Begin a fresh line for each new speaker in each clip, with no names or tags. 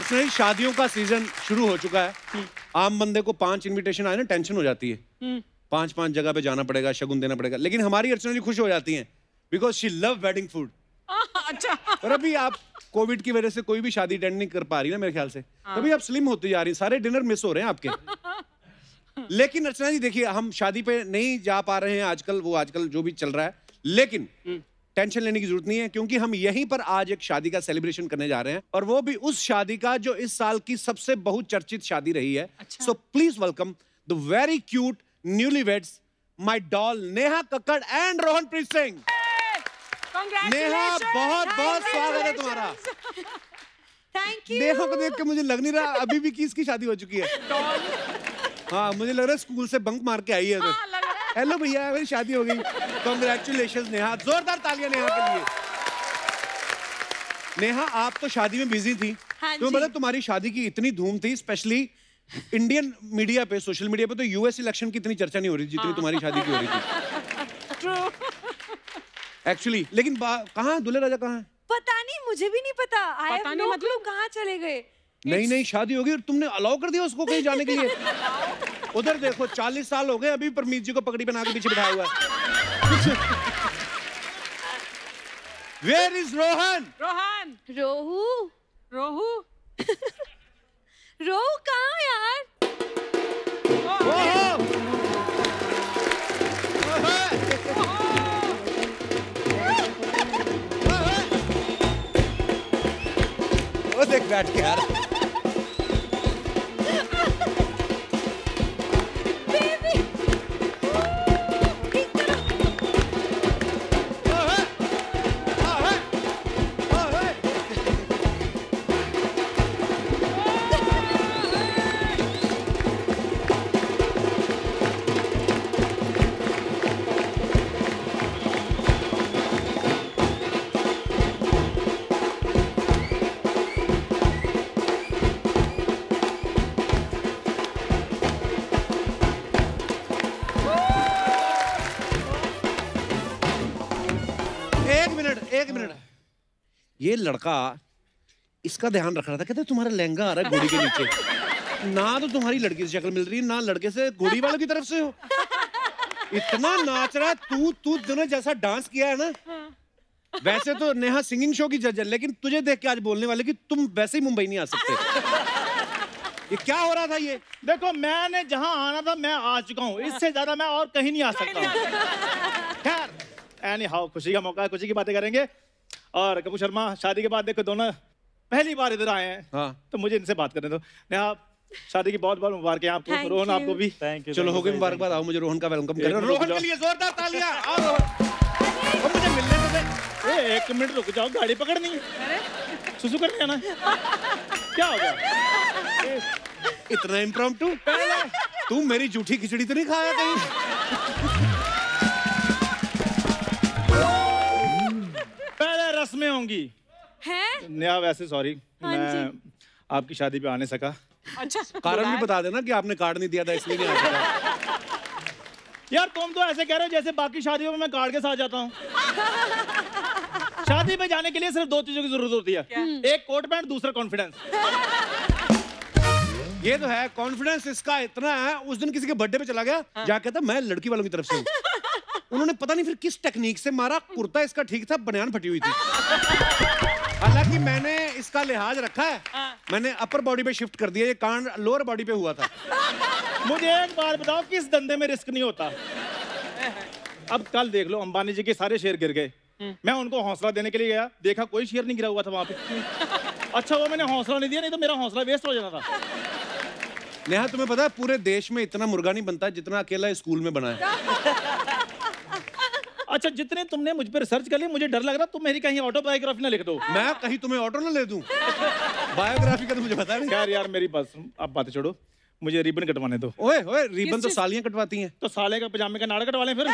अर्चना जी, शादियों का सीजन शुरू हो चुका है। आम बंदे को 5 इनविटेशन आए ना, टेंशन हो जाती है। 5 जगह पे जाना पड़ेगा, शगुन देना पड़ेगा। लेकिन हमारी अर्चना जी खुश हो जाती हैं because she love wedding food.
अच्छा।
और अभी आप कोविड की वजह से कोई भी शादी अटेंड नहीं कर पा रही ना मेरे ख्याल से, तभी आप स्लिम होती जा रही हैं, सारे डिनर मिस हो रहे हैं आपके। लेकिन अर्चना जी देखिए, हम शादी पे नहीं जा पा रहे हैं आजकल, वो आजकल जो भी चल रहा है, लेकिन टेंशन लेने की जरूरत नहीं है, क्योंकि हम यहीं पर आज एक शादी का सेलिब्रेशन करने जा रहे हैं, और वो भी उस शादी का जो इस साल की सबसे बहुचर्चित शादी रही है। So please welcome the very cute newlyweds, my doll Neha Kakkar and Rohanpreet Singh. Neha, बहुत बहुत स्वागत है तुम्हारा।
Thank you.
नेहा को देख के मुझे लग नहीं रहा अभी भी किसकी शादी हो चुकी है। हाँ, मुझे लग रहा है स्कूल से बंक मार के आई है। हेलो भैया, मेरी शादी हो गई। कांग्रेचुलेशंस नेहा, जोरदार तालियां नेहा के लिए। नेहा, आप तो शादी में बिजी थी।
हाँ
तो मतलब तुम्हारी शादी की इतनी धूम थी, स्पेशली इंडियन मीडिया पे, सोशल मीडिया पे तो यूएस इलेक्शन की इतनी चर्चा नहीं हो रही जितनी तुम्हारी शादी की हो रही थी।
ट्रू।
एक्चुअली, लेकिन कहाँ दूल्हे राजा कहाँ है?
पता नहीं, मुझे भी नहीं पता।
पता नहीं, मतलब
कहाँ चले गए?
नई शादी होगी और तुमने अलाउ कर दिया उसको कहीं जाने के लिए? उधर देखो, 40 साल हो गए, अभी परमीत जी को पगड़ी बना के पीछे बिठाया हुआ है। Where is Rohan?
रोहन।
रोहू।
रोहू।
रोहू कहाँ यार?
वो देख बैठ के यार। एक मिनट, ये लड़का इसका ध्यान रख रहा था, कहते तुम्हारा लहंगा आ रहा है घोड़ी के नीचे। ना तो तुम्हारी लड़की से शक्ल मिल रही है, ना लड़के से, घोड़ी वालों की तरफ से हो। इतना नाच रहा है तू दोनों जैसा डांस किया है ना। वैसे तो नेहा सिंगिंग शो की जज है, लेकिन तुझे देख के आज बोलने वाले कि तुम वैसे ही मुंबई नहीं आ सकते। ये क्या हो रहा था? ये
देखो, मैंने जहां आना था मैं आ चुका हूँ, इससे ज्यादा मैं और कहीं नहीं आ सकता। खैर, एनी हाउ, खुशी का मौका है, खुशी की बातें करेंगे। और कपूर शर्मा, शादी के बाद देखो दोनों पहली बार इधर आए हैं। हाँ। तो मुझे इनसे बात करने दो। नेहा, शादी की बहुत बहुत मुबारक है आपको, रोहन आपको भी। Thank you. चलो, हो गई मुबारकबाद। आओ, मुझे रोहन का वेलकम करो।
रोहन के लिए जोरदार तालियां। आओ,
मुझे मिलने दो। एक मिनट रुक जाओ, गाड़ी पकड़नी है, सुसु करने आना। क्या हो गया?
इतना इम्प्रॉम्प्टू? तू मेरी जूठी खिचड़ी तो नहीं खाया कहीं?
पहले रस्में होंगी।
हैं?
नेहा, वैसे सॉरी, मैं आपकी शादी पे आने सका।
अच्छा,
कारण भी बता देना कि आपने कार्ड नहीं दिया था इसलिए नहीं आ सका।
यार, तुम तो ऐसे कह रहे हो जैसे बाकी शादियों में मैं कार्ड के साथ जाता हूँ। शादी में जाने के लिए सिर्फ 2 चीजों की जरूरत होती है। एक कोट पैंट, दूसरा कॉन्फिडेंस।
ये तो है, कॉन्फिडेंस इसका इतना है। उस दिन किसी के बर्थडे पे चला गया, जाके कहता मैं लड़की वालों की तरफ से हूँ। उन्होंने पता नहीं फिर किस टेक्निक से मारा, कुर्ता इसका ठीक था, बनियान फटी हुई थी। हालांकि मैंने इसका लिहाज रखा है, मैंने अपर बॉडी पे शिफ्ट कर दिया, ये कांड लोअर बॉडी पे हुआ था।
मुझे एक बार बताओ, किस धंधे में रिस्क नहीं होता? अब कल देख लो, अंबानी जी के सारे शेयर गिर गए। मैं उनको हौसला देने के लिए गया, देखा कोई शेयर नहीं गिरा हुआ था वहां पे। अच्छा, वो मैंने हौसला नहीं दिया, नहीं तो मेरा हौसला वेस्ट हो जाना था।
नेहा, तुम्हें पता है पूरे देश में इतना मुर्गा नहीं बनता जितना अकेला स्कूल में बना है।
अच्छा, जितने तुमने मुझ पर रिसर्च कर लिया, मुझे डर लग रहा तुम मेरी कहीं ऑटोबायोग्राफी ना लिख दो।
मैं कहीं तुम्हें ऑटो ना ले दूं? बायोग्राफी का तो मुझे पता नहीं।
खैर यार, मेरी बस आप बातें छोड़ो, मुझे रिबन कटवाने दो।
ओए ओए, रिबन तो सालियां कटवाती हैं।
तो साले का पजामे का नाड़ा कटवा लें फिर।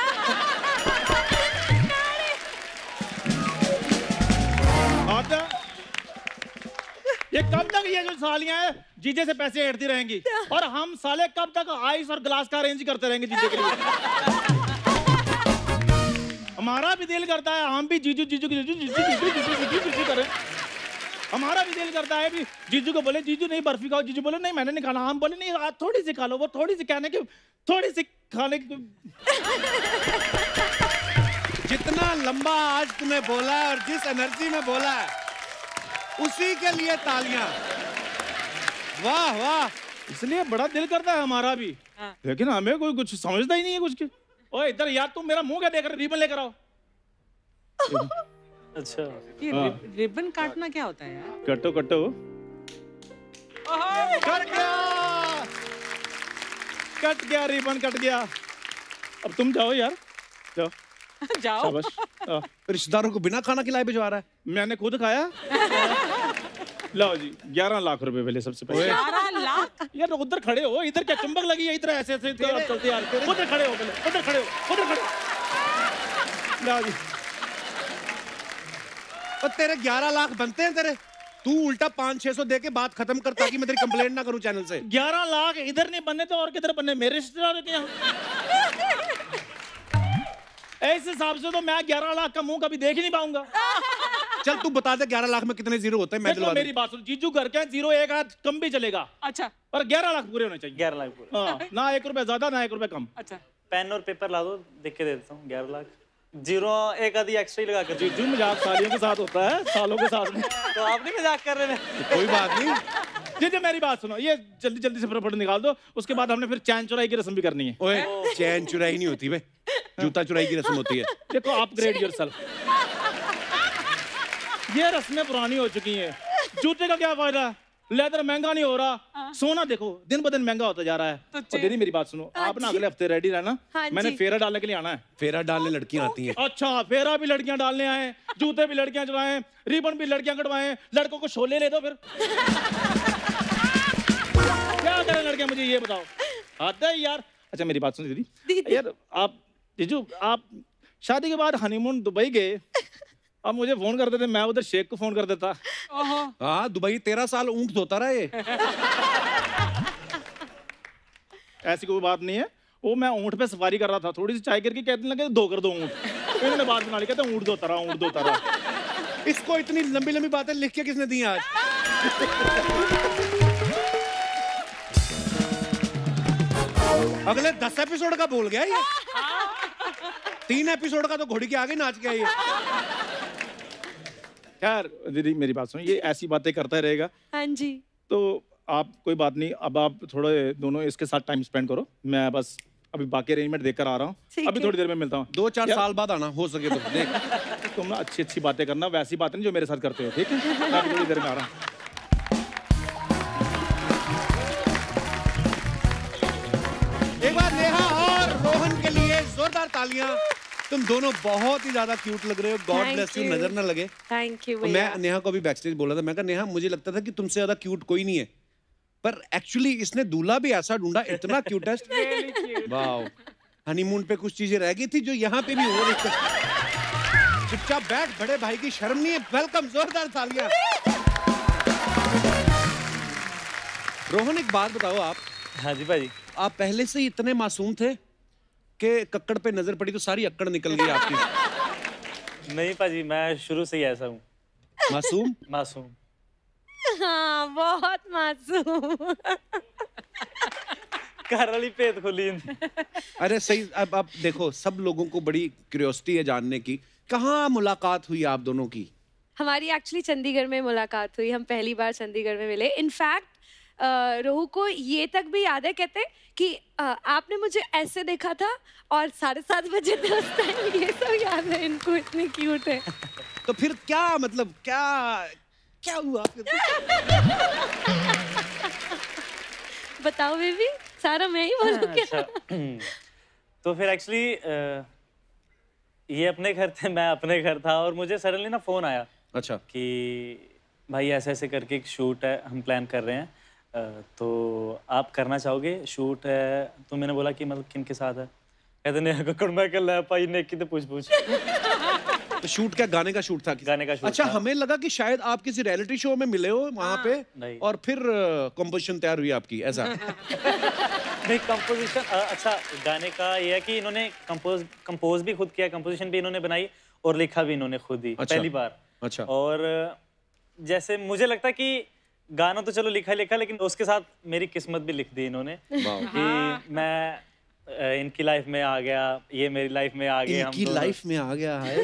ये कब तक ये जो सालियां हैं जीजे से पैसे ऐंठती रहेंगी, और हम साले कब तक आइस और ग्लास का अरेंज करते रहेंगे जीजे के लिए? हमारा भी दिल करता है हम भी जीजू जीजू जीजू जीजू जीजू जीजू जीजू जीजू करें। हमारा भी दिल करता है भी जीजू को बोले जीजू नहीं बर्फी खाओ, जीजू बोले नहीं मैंने नहीं खाना, हम बोले नहीं आज थोड़ी सी खा लो, वो थोड़ी सी कहने की थोड़ी सी खाने की।
जितना लंबा आज तूने बोला है और जिस एनर्जी में बोला है उसी के लिए तालियां। वाह वाह।
इसलिए बड़ा दिल करता है हमारा भी, लेकिन हमें कोई कुछ समझता ही नहीं है कुछ की। ओए इधर यार तुम मेरा मुंह क्या देख रहे, रिबन लेकर आओ।
अच्छा ये रिबन काटना क्या होता है यार?
कटो कटो। कट गया, कट गया रिबन कट गया। अब तुम जाओ यार, जाओ
जाओ।
शाबाश।
रिश्तेदारों को बिना खाना खिलाए भिजवा रहा है।
मैंने खुद खाया। लाओ जी 11 लाख रुपए पहले सबसे पहले।
11 लाख?
यार उधर खड़े हो, इधर क्या चुंबक लगी है, इधर ऐसे ऐसे चलते यार। उधर खड़े हो पहले, उधर खड़े हो, उधर खड़े हो। लाओ जी।
और तेरे 11 लाख बनते हैं तेरे? तू उल्टा 500-600 दे के बात खत्म कर ताकि मैं तेरी कंप्लेंट ना करूं चैनल से।
11 लाख इधर नहीं बनने तो और किधर बनने, मेरे रिश्तेदारों के यहाँ। ऐसे हिसाब से तो मैं 11 लाख का मुंह कभी देख ही नहीं पाऊंगा।
चल तू बता दे 11 लाख में कितने जीरो होते हैं, मैं दिलवा दूं।
मेरी बात सुन, जीजू घर के 0 एक आध कम भी चलेगा।
अच्छा
पर 11 लाख पूरे होने चाहिए।
11 लाख पूरे।
हाँ, ना 1 रुपए ज्यादा ना 1 रुपए कम।
अच्छा
पेन और पेपर ला दो, देख के दे देता हूँ। 11 लाख 0 एक आधी एक्स्ट्रा ही लगा कर।
जीजू मजाक सालियों के साथ होता है, सालों के साथ में।
तो आप नहीं मजाक कर रहे हैं?
कोई बात नहीं।
जीजू मेरी बात सुनो, ये जल्दी जल्दी से फटाफट निकाल दो, उसके बाद हमने फिर चैन चुराई की रस्म भी करनी है।
ओए चैन चुराई नहीं होती बे, जूता चुराई की रस्म होती है।
देखो अपग्रेड योरसेल्फ। ये रस्में पुरानी हो चुकी हैं, जूते का क्या फायदा, लेदर महंगा नहीं हो रहा, सोना देखो दिन ब दिन महंगा होता जा रहा है। और दीदी मेरी बात सुनो, आप ना अगले हफ्ते रेडी रहना, मैंने फेरा डालने के लिए आना है।
फेरा डालने लड़कियां आती हैं।
अच्छा फेरा भी लड़कियां डालने आए, जूते भी लड़कियां चुराएं, रिबन भी लड़कियां कटवाएं, लड़कों को शोले ले दो फिर। क्या करें लड़कियां मुझे ये बताओ, आता है यार। अच्छा मेरी बात सुनो दीदी, यार आप जीजू आप शादी के बाद हनीमून दुबई गए, अब मुझे फोन कर देते, मैं उधर शेख को फोन कर देता।
हाँ दुबई 13 साल ऊँट धोता रहा ये।
ऐसी कोई बात नहीं है, वो मैं ऊँट पे सफारी कर रहा था, थोड़ी सी चाय करके कहने लगे दो कर दो ऊँट, इन्होंने बात बना ली, कहते ऊँट धोता रहा, ऊँट धोता रहा।
इसको इतनी लंबी लंबी बातें लिख के किसने दी आज? अगले 10 एपिसोड का बोल गया ये। 3 एपिसोड का तो घोड़ी के आगे नाच गया ये।
यार दीदी मेरी बात सुनो, ये ऐसी बातें करता रहेगा।
हाँ जी।
तो आप कोई बात नहीं, अब आप थोड़े दोनों इसके साथ टाइम स्पेंड करो, मैं बस अभी बाकी अरेंजमेंट देख कर आ रहा हूँ, अभी थोड़ी देर में मिलता हूँ।
2-4 साल बाद आना हो सके तो। देख
तुम ना अच्छी अच्छी बातें करना, वैसी बातें नहीं जो मेरे साथ करते हो, ठीक है? मैं अभी थोड़ी देर में आ रहा हूँ।
एक बार नेहा और रोहन के लिए जोरदार तालियां। तुम दोनों बहुत ही ज्यादा क्यूट लग रहे हो, गॉड ब्लेस यू, नजर ना लगे।
Thank you.
मैं नेहा को भी बैकस्टेज बोला था, मैं कहा नेहा मुझे लगता था कि तुमसे ज्यादा क्यूट कोई नहीं है, पर एक्चुअली इसने दूल्हा भी ऐसा ढूंढा, इतना क्यूटेस्ट। वाओ, हनीमून पे कुछ चीजें रह गई थी जो यहाँ पे भी हो रही थी। चुपचाप बैठ, बड़े भाई की शर्म नहीं है। वेलकम, जोरदार तालियां। रोहन एक बात बताओ, आप
हाँ जी भाजी।
आप पहले से ही इतने मासूम थे कि कक्कड़ पे नजर पड़ी तो सारी अक्कड़ निकल गई आपकी?
नहीं भाजी, मैं शुरू से ही ऐसा हूँ।
मासूम?
मासूम।
हाँ बहुत मासूम।
घर वाली पेट खुली।
अरे सही। अब आप देखो, सब लोगों को बड़ी क्यूरियोसिटी है जानने की, कहाँ मुलाकात हुई आप दोनों की?
हमारी एक्चुअली चंडीगढ़ में मुलाकात हुई, हम पहली बार चंडीगढ़ में मिले। इनफैक्ट रोहू को ये तक भी याद है, कहते कि आपने मुझे ऐसे देखा था और 7:30 बजे थे उस टाइम, ये सब याद है इनको, इतने क्यूट है।
तो फिर क्या मतलब, क्या क्या हुआ फिर?
बताओ बेबी, सारा मैं ही बोलूं क्या?
तो फिर एक्चुअली ये अपने घर थे, मैं अपने घर था, और मुझे सडनली ना फोन आया। अच्छा। कि भाई ऐसे ऐसे करके एक शूट है, हम प्लान कर रहे हैं, तो आप करना चाहोगे? शूट है। तो मैंने बोला कि मतलब किन के साथ है? कहते नेहा कक्कड़ मैं कर ला पाई ने की तो पूछ।
तो शूट क्या गाने का शूट था?
गाने का शूट।
अच्छा
था।
हमें लगा कि शायद आप किसी रियलिटी शो में मिले हो वहां पे, और फिर कंपोजिशन तैयार हुई आपकी, ऐसा?
नहीं कंपोजिशन, अच्छा गाने का ये है कि इन्होंने कंपोज भी खुद किया, कंपोजिशन भी इन्होंने बनाई और लिखा भी इन्होंने खुद ही। अच्छा। पहली बार।
अच्छा।
और जैसे मुझे लगता है कि गाना तो चलो लिखा लेकिन उसके साथ मेरी किस्मत भी लिख दी इन्होंने कि मैं इनकी लाइफ में आ गया, ये मेरी लाइफ में आ गए,
इनकी लाइफ में आ गया है।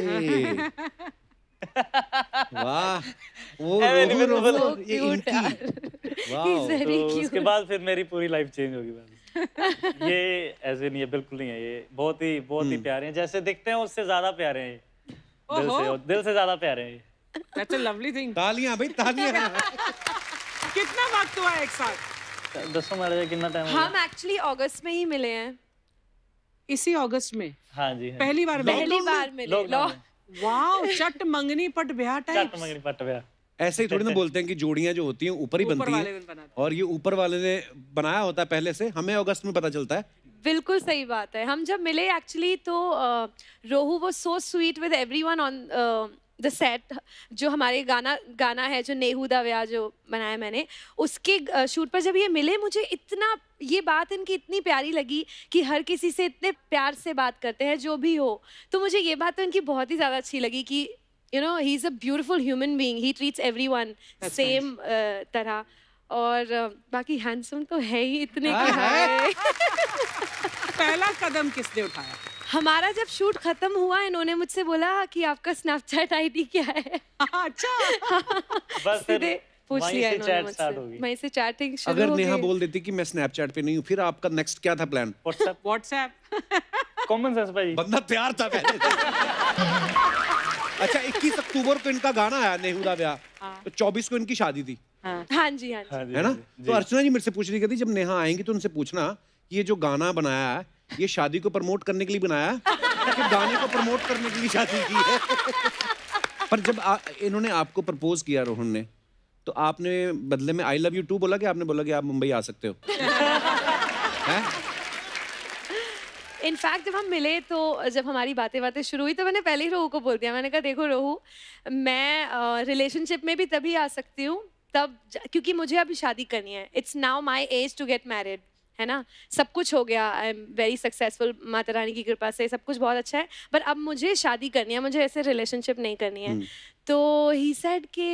वाह, वो ये इनकी, वाह।
तो उसके बाद फिर मेरी पूरी लाइफ चेंज होगी। ये ऐसे नहीं है, बिल्कुल नहीं है, ये बहुत ही प्यारे हैं, जैसे दिखते हैं उससे ज्यादा प्यारे हैं, दिल से ज्यादा प्यारे हैं।
That's a lovely thing.
तालियां भाई, तालियां।
कितना वक्त हुआ एक साथ?
दसों मैरिज कितना टाइम?
हम एक्चुअली अगस्त में ही मिले हैं।
इसी अगस्त में?
हाँ जी।
पहली बार मिले। वाओ, चट मंगनी पट ब्याह टाइप।
चट मंगनी पट ब्याह।
ऐसे ही थोड़ी ना बोलते हैं कि जोड़ियां जो होती हैं ऊपर ही बनती हैं, और ये ऊपर वाले ने बनाया होता है पहले से, हमें अगस्त में पता चलता है।
बिल्कुल सही बात है। हम जब मिले एक्चुअली तो Rohu was so sweet with everyone on the set. जो हमारे गाना है जो नेहू दा व्याह जो बनाया मैंने, उसके शूट पर जब ये मिले, मुझे इतना ये बात इनकी इतनी प्यारी लगी कि हर किसी से इतने प्यार से बात करते हैं जो भी हो। तो मुझे ये बात तो इनकी बहुत ही ज़्यादा अच्छी लगी कि you know he is a beautiful human being, he treats everyone same तरह। और बाकी हैंडसम तो है ही इतने की है।
पहला कदम किसने उठाया?
हमारा जब शूट खत्म हुआ, इन्होंने मुझसे बोला कि आपका स्नैपचैट आईडी क्या है।
अच्छा।
बस फिर
पूछ लिया इन्होंने मुझसे, वहीं से चैटिंग शुरू हो गई।
अगर नेहा बोल देती कि मैं स्नैपचैट पे नहीं हूँ, फिर आपका नेक्स्ट क्या था प्लान?
व्हाट्सएप।
कॉमन सेंस भाई,
बंदा तैयार था पहले से। अच्छा, 21 अक्टूबर को इनका गाना आया नेहू दा व्याह, तो 24 को इनकी शादी थी।
हाँ जी, है
ना? तो अर्चना जी मेरे से पूछ रही थी, जब नेहा आएंगी तो उनसे पूछना ये जो गाना बनाया है, ये शादी को प्रमोट करने के लिए बनाया है कि गाने को प्रमोट करने के लिए शादी की है? पर जब इन्होंने आपको प्रपोज किया रोहन ने, तो आपने बदले में आई लव यू टू बोला कि आपने बोला कि आप मुंबई आ सकते हो?
इनफैक्ट जब हम मिले तो जब हमारी बातें शुरू हुई तो मैंने पहले ही रोहू को बोल दिया। मैंने कहा देखो रोहू, मैं रिलेशनशिप में भी तभी आ सकती हूँ तब, क्योंकि मुझे अभी शादी करनी है। It's now my age to get married, है ना? सब कुछ हो गया, I am very successful, Mata Rani की कृपा से सब कुछ बहुत अच्छा है, पर अब मुझे शादी करनी है, मुझे ऐसे रिलेशनशिप नहीं करनी है। तो ही सेड कि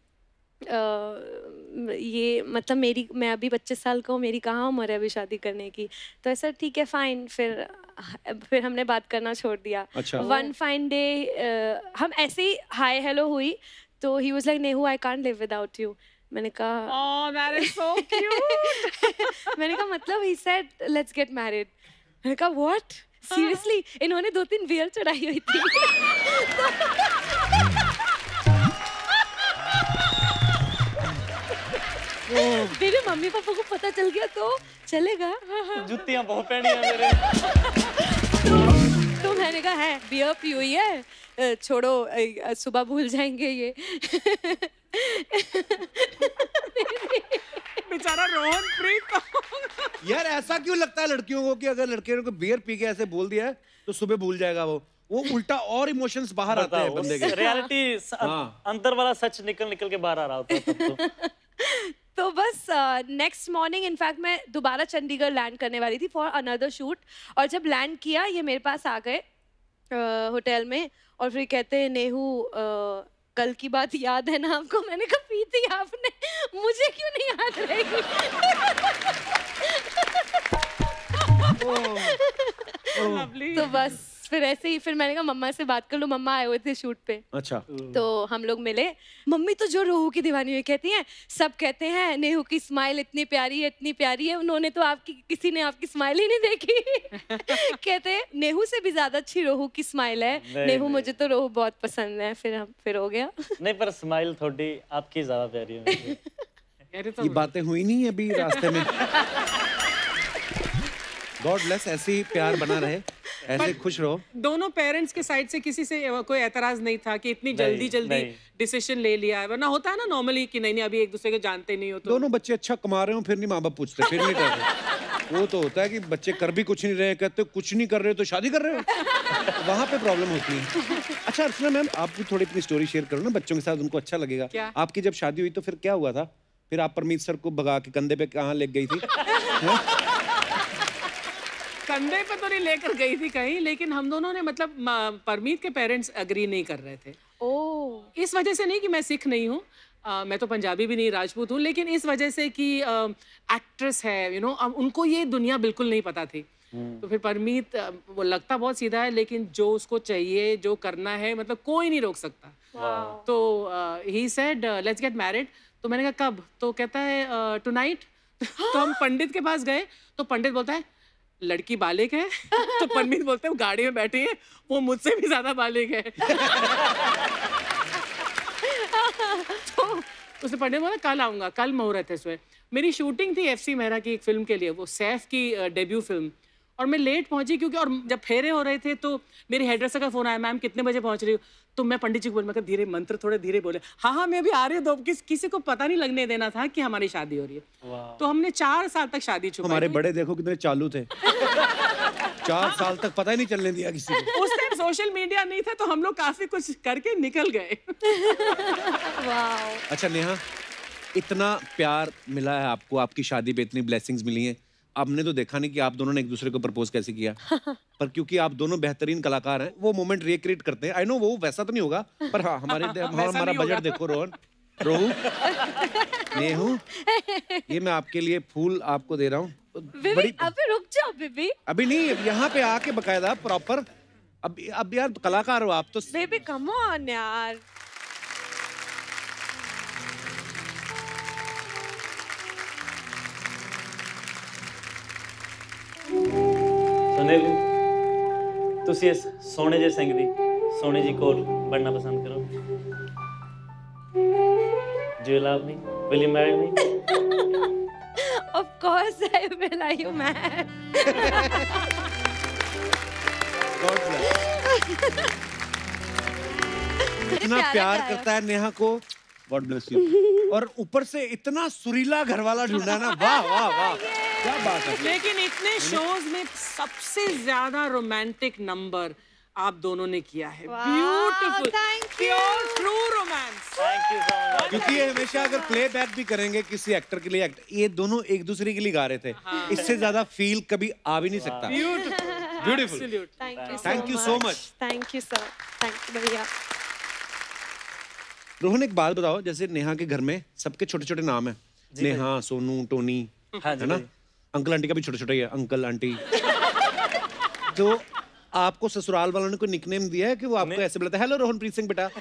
ये मतलब मैं अभी 25 साल का हूँ, मेरी कहाँ उम्र है अभी शादी करने की। तो ऐसा ठीक है, फाइन। फिर हमने बात करना छोड़ दिया।
अच्छा।
वन फाइन डे हम ऐसे ही हाय हेलो हुई, तो he was like Nehu I can't live without you. मैंने कहा
oh that is so cute.
मैंने कहा मतलब, he said let's get married. मैंने कहा व्हाट, सीरियसली? इन्होंने 2-3 बियर चढ़ाई हुई थी। मेरे मम्मी पापा को पता चल गया तो चलेगा।
जुत्तियां बहुत पहनी है मेरे।
तो मैंने कहा है बियर पी हुई है, छोड़ो, सुबह भूल जाएंगे ये।
बेचारा रोहनप्रीत।
यार ऐसा क्यों लगता है लड़कियों को कि अगर लड़के को बियर पी के ऐसे बोल दिया है तो सुबह भूल जाएगा वो उल्टा और इमोशंस बाहर आते हैं बंदे के।
रियलिटी अंदर वाला सच निकल के बाहर आ रहा होता है तब तो।
तो बस नेक्स्ट मॉर्निंग इनफैक्ट मैं दोबारा चंडीगढ़ लैंड करने वाली थी फॉर अनदर शूट, और जब लैंड किया ये मेरे पास आ गए होटल में, और फिर कहते हैं नेहू कल की बात याद है ना आपको? मैंने कहा पी थी आपने, मुझे क्यों नहीं याद रहेगी। तो बस फिर ऐसे ही फिर मैंने कहा मम्मा से बात कर लो, मम्मा आए हुए थे शूट पे।
अच्छा।
तो हम लोग मिले। मम्मी तो जो रोहू की दीवानी हुई कहती हैं, सब कहते हैं नेहू की स्माइल इतनी प्यारी है, इतनी प्यारी है, उन्होंने तो किसी ने आपकी स्माइल ही नहीं देखी। कहते हैं नेहू से भी ज्यादा अच्छी रोहू की स्माइल है। नेहू मुझे तो रोहू बहुत पसंद है। फिर हो गया।
नहीं, पर स्माइल थोड़ी आपकी ज्यादा प्यारी है।
ये बातें हुई नहीं अभी रास्ते में। गॉड ब्लेस, ऐसे ही प्यार बना रहे, ऐसे खुश रहो।
दोनों पेरेंट्स के साइड से किसी से कोई एतराज नहीं था कि इतनी जल्दी डिसीजन ले लिया है? वरना होता है ना नॉर्मली कि नहीं अभी एक दूसरे को जानते नहीं हो तो।
दोनों बच्चे अच्छा कमा रहे हो फिर नहीं माँ बाप पूछते, फिर नहीं करते। वो तो होता है कि बच्चे कर भी कुछ नहीं रहे, कहते कुछ नहीं कर रहे हो तो शादी कर रहे हो। वहाँ पे प्रॉब्लम होती है। अच्छा अर्चना मैम, आप भी थोड़ी अपनी स्टोरी शेयर करो ना, बच्चों के साथ उनको अच्छा लगेगा। आपकी जब शादी हुई तो फिर क्या हुआ था? फिर आप परमीत सर को भगा के कंधे पे कहाँ ले गई थी?
कंधे पे तो नहीं लेकर गई थी कहीं, लेकिन हम दोनों ने मतलब परमीत के पेरेंट्स एग्री नहीं कर रहे थे।
ओह।
इस वजह से नहीं कि मैं सिख नहीं हूँ, मैं तो पंजाबी भी नहीं, राजपूत हूँ, लेकिन इस वजह से कि एक्ट्रेस है, अब उनको ये दुनिया बिल्कुल नहीं पता थी। तो फिर परमीत वो लगता बहुत सीधा है, लेकिन जो उसको चाहिए, जो करना है, मतलब कोई नहीं रोक सकता। तो he said let's get married. तो मैंने कहा कब? तो कहता है टुनाइट। तो हम पंडित के पास गए, तो पंडित बोलता है लड़की बालिग है। तो परमीत बोलते हैं गाड़ी में बैठी है, वो मुझसे भी ज्यादा बालिग है। तो उसने पंडित बोला कल आऊंगा, कल मुहूर्त है इसमें। मेरी शूटिंग थी FC मेहरा की एक फिल्म के लिए, वो सैफ की डेब्यू फिल्म, और मैं लेट पहुंची क्योंकि, और जब फेरे हो रहे थे तो मेरी हेडड्रेसर का फोन आया, मैम कितने बजे पहुंच रही हो? तो मैं पंडित जी को बोल, मैं धीरे, मंत्र थोड़े धीरे बोले, हाँ मैं अभी आ रही हूँ। किसी को पता नहीं लगने देना था कि हमारी शादी हो रही है। तो हमने 4 साल तक शादी छुपाई।
हमारे बड़े देखो कितने चालू थे। 4 साल तक पता ही नहीं चलने दिया किसी को।
उस टाइम सोशल मीडिया नहीं था, तो हम लोग काफी कुछ करके निकल गए।
अच्छा नेहा, इतना प्यार मिला है आपको, आपकी शादी पे इतनी ब्लेसिंग्स मिली हैं, आपने तो देखा नहीं कि आप दोनों ने एक दूसरे को प्रपोज कैसे किया। पर क्योंकि आप दोनों बेहतरीन कलाकार हैं, वो मोमेंट रिक्रिएट करते हैं। आई नो वो वैसा तो नहीं होगा, पर हाँ हमारा बजट देखो। रोहू, नेहू, ये मैं आपके लिए फूल आपको दे रहा हूँ।
अभी रुक जाओ बेबी।
अभी नहीं, यहाँ पे आके बकायदा प्रॉपर। अब यार कलाकार हो आप तो।
बेबी कम ऑन यार।
तुसी इस सोने जे सिंह दी सोने जी कोल बनना पसंद करो? Do you love me? Will you marry me?
Of course I will. Are you mad?
इतना प्यार करता है नेहा को, God bless you। और ऊपर से इतना सुरीला घरवाला ढूंढा ना, वाह वाह वाह, क्या बात है।
लेकिन इतने शोज में सबसे ज्यादा रोमांटिक नंबर आप दोनों ने किया है। Beautiful, pure true romance.
Thank you so much.
क्योंकि ये हमेशा अगर प्लेबैक भी करेंगे किसी एक्टर के लिए, ये दोनों एक दूसरे के लिए गा रहे थे, इससे ज्यादा फील कभी आ भी नहीं सकता। Beautiful, thank you so much.
Thank you sir, thank you भैया।
रोहन एक बात बताओ, जैसे नेहा के घर में सबके छोटे छोटे नाम है, नेहा, सोनू, टोनी, है ना? अंकल आंटी का भी छोटे छोटे ही है, अंकल आंटी। तो आपको ससुराल वालों ने कोई निकनेम दिया है कि वो आपको ऐसे बुलाता है, हेलो रोहनप्रीत सिंह बेटा?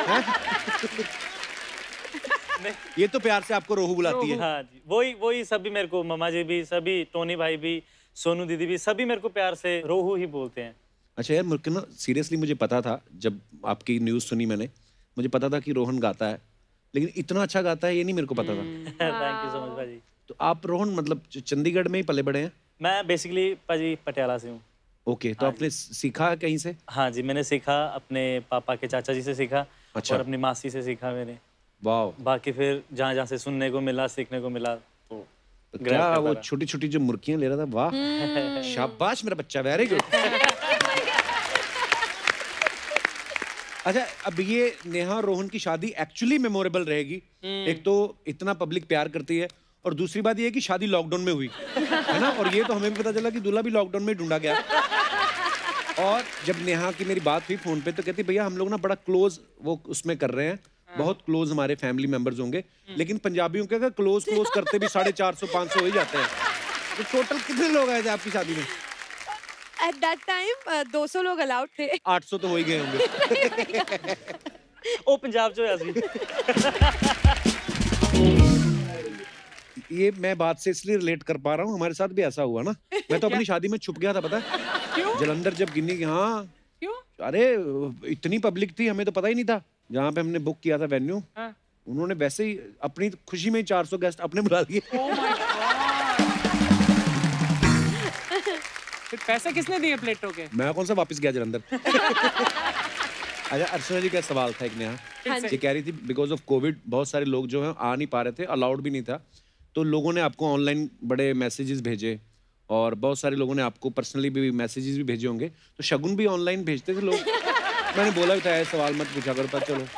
ये तो प्यार से आपको रोहू बुलाती है।
हाँ जी, वही सभी मेरे को, मम्मा जी भी, सभी, टोनी भाई भी, सोनू दीदी भी, सभी मेरे को प्यार से रोहू ही बोलते हैं।
अच्छा यार, मुझे ना सीरियसली मुझे पता था, जब आपकी न्यूज़ सुनी मैंने, मुझे पता था कि रोहन गाता है, लेकिन इतना अच्छा गाता है ये नहीं मेरे को पता था।
थैंक यू सो मच भाजी।
तो आप रोहन मतलब चंडीगढ़ में ही पले बड़े हैं?
मैं बेसिकली भाजी पटियाला से हूँ।
ओके, तो आपने सीखा कहीं से?
हाँ जी, मैंने सीखा अपने पापा के चाचा जी से सीखा।
अच्छा।
और अपनी मासी से सीखा मैंने।
वाह।
बाकी फिर जहाँ जहाँ से सुनने को मिला, सीखने को मिला, तो
क्या वो छोटी छोटी जो मुर्कियाँ ले रहा था, वाह, शाबाश मेरा बच्चा, वेरी गुड। अच्छा, अब ये नेहा और रोहन की शादी एक्चुअली मेमोरेबल रहेगी। एक तो इतना पब्लिक प्यार करती है, और दूसरी बात ये है कि शादी लॉकडाउन में हुई है ना, और ये तो हमें भी पता चला कि दूल्हा भी लॉकडाउन में ढूंढा गया। और जब नेहा की मेरी बात हुई फोन पे, तो कहती भैया हम लोग ना बड़ा क्लोज वो उसमें कर रहे हैं, बहुत क्लोज हमारे फैमिली मेंबर्स होंगे, लेकिन पंजाबियों के अगर क्लोज करते भी 450-500 हो ही जाते हैं। तो टोटल कितने लोग आए थे आपकी शादी में?
At that time 200 लोग अलाउड थे।
800 तो हो ही गए होंगे।
ओ पंजाब जो है।
ये मैं बात से इसलिए रिलेट कर पा रहा हूँ, हमारे साथ भी ऐसा हुआ ना। मैं तो अपनी शादी में छुप गया था, पता है?
क्यों?
जलंधर जब गिनी, हाँ।
क्यों?
अरे इतनी पब्लिक थी, हमें तो पता ही नहीं था। जहाँ पे हमने बुक किया था वेन्यू, उन्होंने वैसे ही अपनी खुशी में 400 गेस्ट अपने बुला लिए।
फिर पैसे किसने दिए प्लेटों के?
मैं कौन सा वापस गया जलंधर। अच्छा, अर्चना जी का सवाल था एक नेहा, ये कह रही थी बिकॉज ऑफ कोविड बहुत सारे लोग जो हैं आ नहीं पा रहे थे, अलाउड भी नहीं था, तो लोगों ने आपको ऑनलाइन बड़े मैसेजेस भेजे, और बहुत सारे लोगों ने आपको पर्सनली भी मैसेजेस भी भेजे होंगे, तो शगुन भी ऑनलाइन भेजते थे लोग। मैंने बोला भी था ऐसे सवाल मत पूछा करो, पर चलो।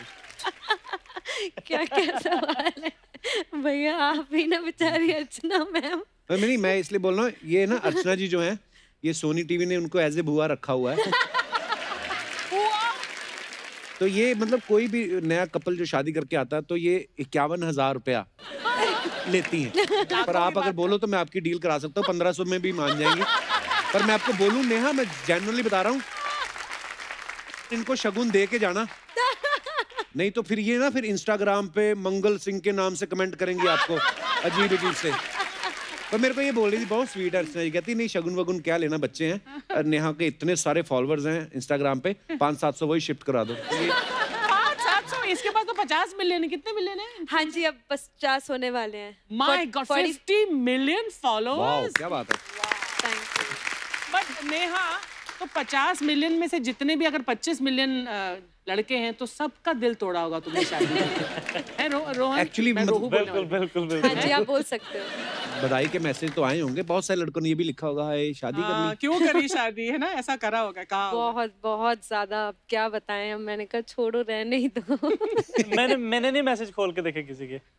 क्या क्या सवाल है भैया, आप ही ना बेचारी अर्चना मैम।
नहीं, मैं इसलिए बोल रहा हूँ, ये ना अर्चना जी जो हैं, ये सोनी टीवी ने उनको एज ए बुआ रखा हुआ है। तो ये मतलब कोई भी नया कपल जो शादी करके आता है तो ये 51,000 रुपया लेती हैं। पर आप अगर बोलो तो मैं आपकी डील करा सकता हूँ, 1500 में भी मान जाएंगी। पर मैं आपको बोलूँ नेहा, मैं जेन्युइनली बता रहा हूँ, इनको शगुन दे के जाना, नहीं तो फिर ये ना फिर इंस्टाग्राम पे मंगल सिंह के नाम से कमेंट करेंगी आपको अजीब अजीब से। पर मेरे को ये बोल रही थी बहुत स्वीट है, कहती नहीं शगुन वगुन क्या लेना, बच्चे हैं और नेहा के इतने सारे फॉलोअर्स हैं इंस्टाग्राम पे, 500-700 वही शिफ्ट करा दो।
500-700, इसके पास तो 50 मिलियन है। कितने मिलियन है?
हाँ जी, अब 50 होने वाले हैं।
माय गॉड, 50 मिलियन फॉलोअर्स,
क्या बात है।
Thank you.
बट नेहा, तो 50 मिलियन में से जितने भी अगर 25 मिलियन लड़के हैं तो सबका दिल तोड़ा होगा तुमने शादी में। रोहन
एक्चुअली
बिल्कुल बिल्कुल।
हाँ जी, आप बोल सकते हो।
बधाई के मैसेज तो आए होंगे, बहुत सारे लड़कों ने ये भी लिखा होगा है शादी कर ली,
क्यों करी शादी, है ना, ऐसा करा होगा, कहा
बहुत बहुत ज्यादा। अब क्या बताएं हम, मैंने कहा छोड़ो रहने ही दो।
मैंने नहीं मैसेज खोल के देखे किसी के।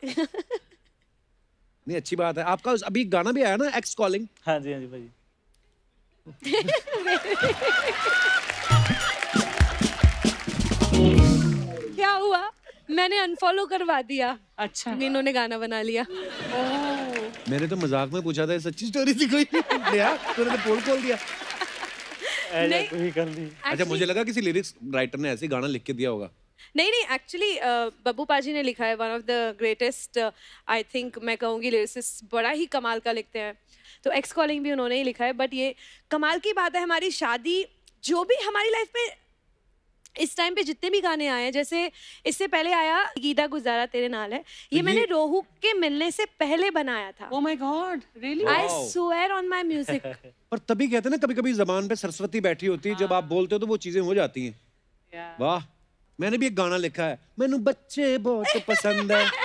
नहीं अच्छी बात है। आपका अभी गाना भी आया ना, एक्स कॉलिंग।
हाँ जी भाई।
क्या हुआ, मैंने अनफॉलो करवा दिया।
अच्छा,
इन्होंने गाना बना लिया।
मैंने तो मजाक में पूछा था, सच्ची स्टोरी थी कोई? तूने तो पोल खोल दिया।
नहीं कर दी।
अच्छा, मुझे लगा किसी लिरिक्स राइटर ने ऐसे गाना लिख के दिया होगा।
नहीं, एक्चुअली बब्बू पाजी ने लिखा है, one of the greatest, I think मैं कहूँगी लिरिसिस्ट, बड़ा ही कमाल का लिखते हैं। तो एक्स कॉलिंग भी उन्होंने ही लिखा है। बट ये कमाल की बात है, हमारी शादी जो भी हमारी लाइफ में इस टाइम पे जितने भी गाने आए हैं, जैसे इससे पहले आया गीता गुजारा तेरे नाल है, ये मैंने रोहू के मिलने से पहले बनाया था।
Oh my god, really?
I swear on my music.
पर तभी कहते हैं ना, कभी कभी जबान पे सरस्वती बैठी होती है, जब आप बोलते हो तो वो चीजें हो जाती हैं। वाह, मैंने भी एक गाना लिखा है, मैनू बच्चे बहुत पसंद है।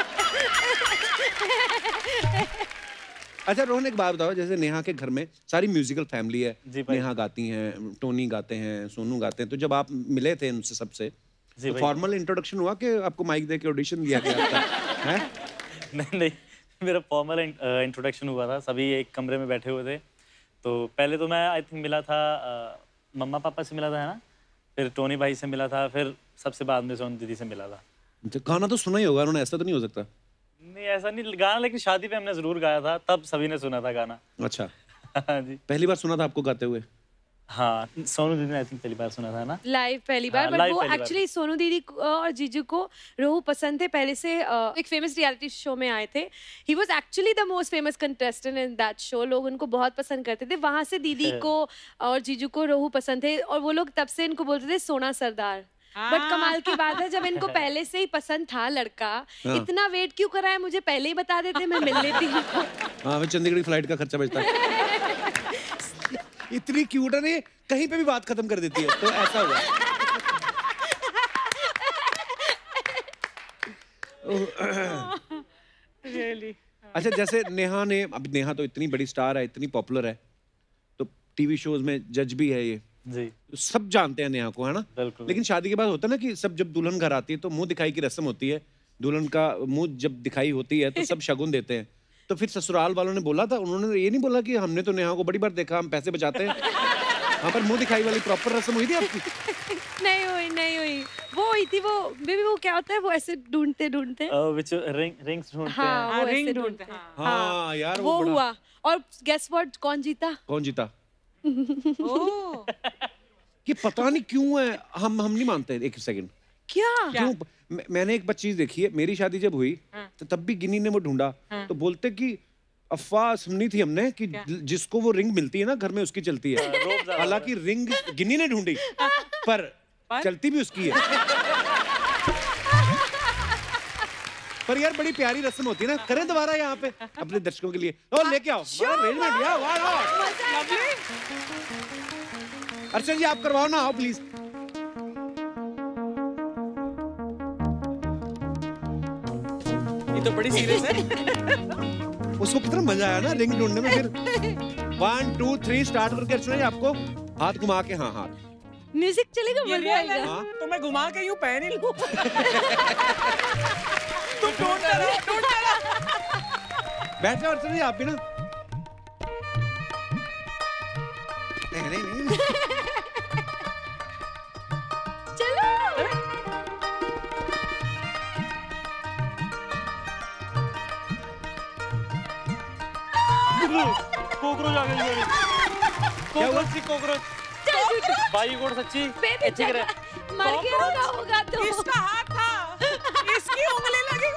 अच्छा रोहन, एक बात बताओ, जैसे नेहा के घर में सारी म्यूजिकल फैमिली है, नेहा गाती हैं, टोनी गाते हैं, सोनू गाते हैं, तो जब आप मिले थे उनसे सबसे, तो फॉर्मल इंट्रोडक्शन हुआ कि आपको माइक दे के ऑडिशन दिया गया था? हैं?
नहीं, मेरा फॉर्मल इंट्रोडक्शन हुआ था। सभी एक कमरे में बैठे हुए थे। तो पहले तो मैं आई थिंक मिला था मम्मा पापा से मिला था, है ना, फिर टोनी भाई से मिला था, फिर सबसे बाद में सोनू दीदी से मिला था।
गाना तो सुना ही होगा उन्होंने, ऐसा तो नहीं हो सकता?
नहीं ऐसा नहीं, गाना लेकिन शादी पे हमने जरूर गाया था, तब सभी ने सुना था गाना।
अच्छा।
हाँ जी।
पहली बार सुना था आपको गाते हुए?
हाँ, सोनू दीदी ने आई थिंक पहली बार सुना था ना,
लाइव पहली बार। बट वो एक्चुअली सोनू दीदी और जीजू को रोहू पसंद थे पहले से। एक फेमस रियलिटी शो में आए थे, he was actually the most famous contestant in that show. लोग उनको बहुत पसंद करते थे, वहां से दीदी को और जीजू को रोहू पसंद थे, और वो लोग तब से इनको बोलते थे सोना सरदार। बट कमाल की बात है, जब इनको पहले से ही पसंद था लड़का, इतना वेट क्यों करा है, मुझे पहले ही बता देते, मैं मिल लेती।
हाँ, चंडीगढ़ की फ्लाइट का खर्चा बचता है। इतनी क्यूट है, नहीं कहीं पे भी बात खत्म कर देती है, तो ऐसा हुआ।
रियली।
अच्छा, जैसे नेहा ने, अब नेहा तो इतनी बड़ी स्टार है, इतनी पॉपुलर है, तो टीवी शोज में जज भी है ये
जी,
तो सब जानते हैं नेहा को, है ना? लेकिन शादी के बाद होता है ना कि सब, जब दुल्हन घर आती है तो मुंह दिखाई की रस्म होती है, दुल्हन का मुंह जब दिखाई होती है तो सब शगुन देते हैं। तो फिर ससुराल वालों ने बोला था, उन्होंने ये नहीं बोला कि हमने तो नेहा को बड़ी बार देखा, हम पैसे बचाते हैं? हाँ, पर मुंह दिखाई वाली प्रॉपर रस्म हुई थी आपकी?
नहीं हुई। वो हुई थी, वो बेबी, वो क्या होता है, वो ऐसे ढूंढते
रिंग्स ढूंढते हैं।
हाँ, वो ऐसे ढूंढते हैं। हाँ यार, वो हुआ। और गेस व्हाट, कौन जीता?
कि पता नहीं क्यों है, हम नहीं मानते। एक सेकंड, क्यों? मैंने एक बात चीज देखी है, मेरी शादी जब हुई तो तब भी गिनी ने वो ढूंढा, तो बोलते कि अफवाह सुनी थी हमने कि जिसको वो रिंग मिलती है ना घर में उसकी चलती है। हालांकि रिंग गिनी ने ढूंढी, पर चलती भी उसकी है। पर यार बड़ी प्यारी रस्म होती है ना, करें दोबारा यहाँ पे अपने दर्शकों के लिए, और लेके आओ अरेंजमेंट। अर्चना जी आप करवाओ ना, आओ प्लीज।
ये तो बड़ी सीरियस है।
उसको कितना मजा आया ना रिंग ढूंढने में। फिर 1 2 3 स्टार्ट करके अर्चना जी आपको हाथ घुमा के, हाँ हाथ
म्यूजिक चलेगा, मजा आएगा।
हाँ? तो मैं घुमा के यूं पहन ही लूं। तुम ढूंढते रहो।
बैठ जाओ अर्चना जी आप भी ना। नहीं।
चलो
कोकरोच भाई गोड़ सच्ची
मर गया होगा तो
इसका हाथ था, इसकी उंगली लगी।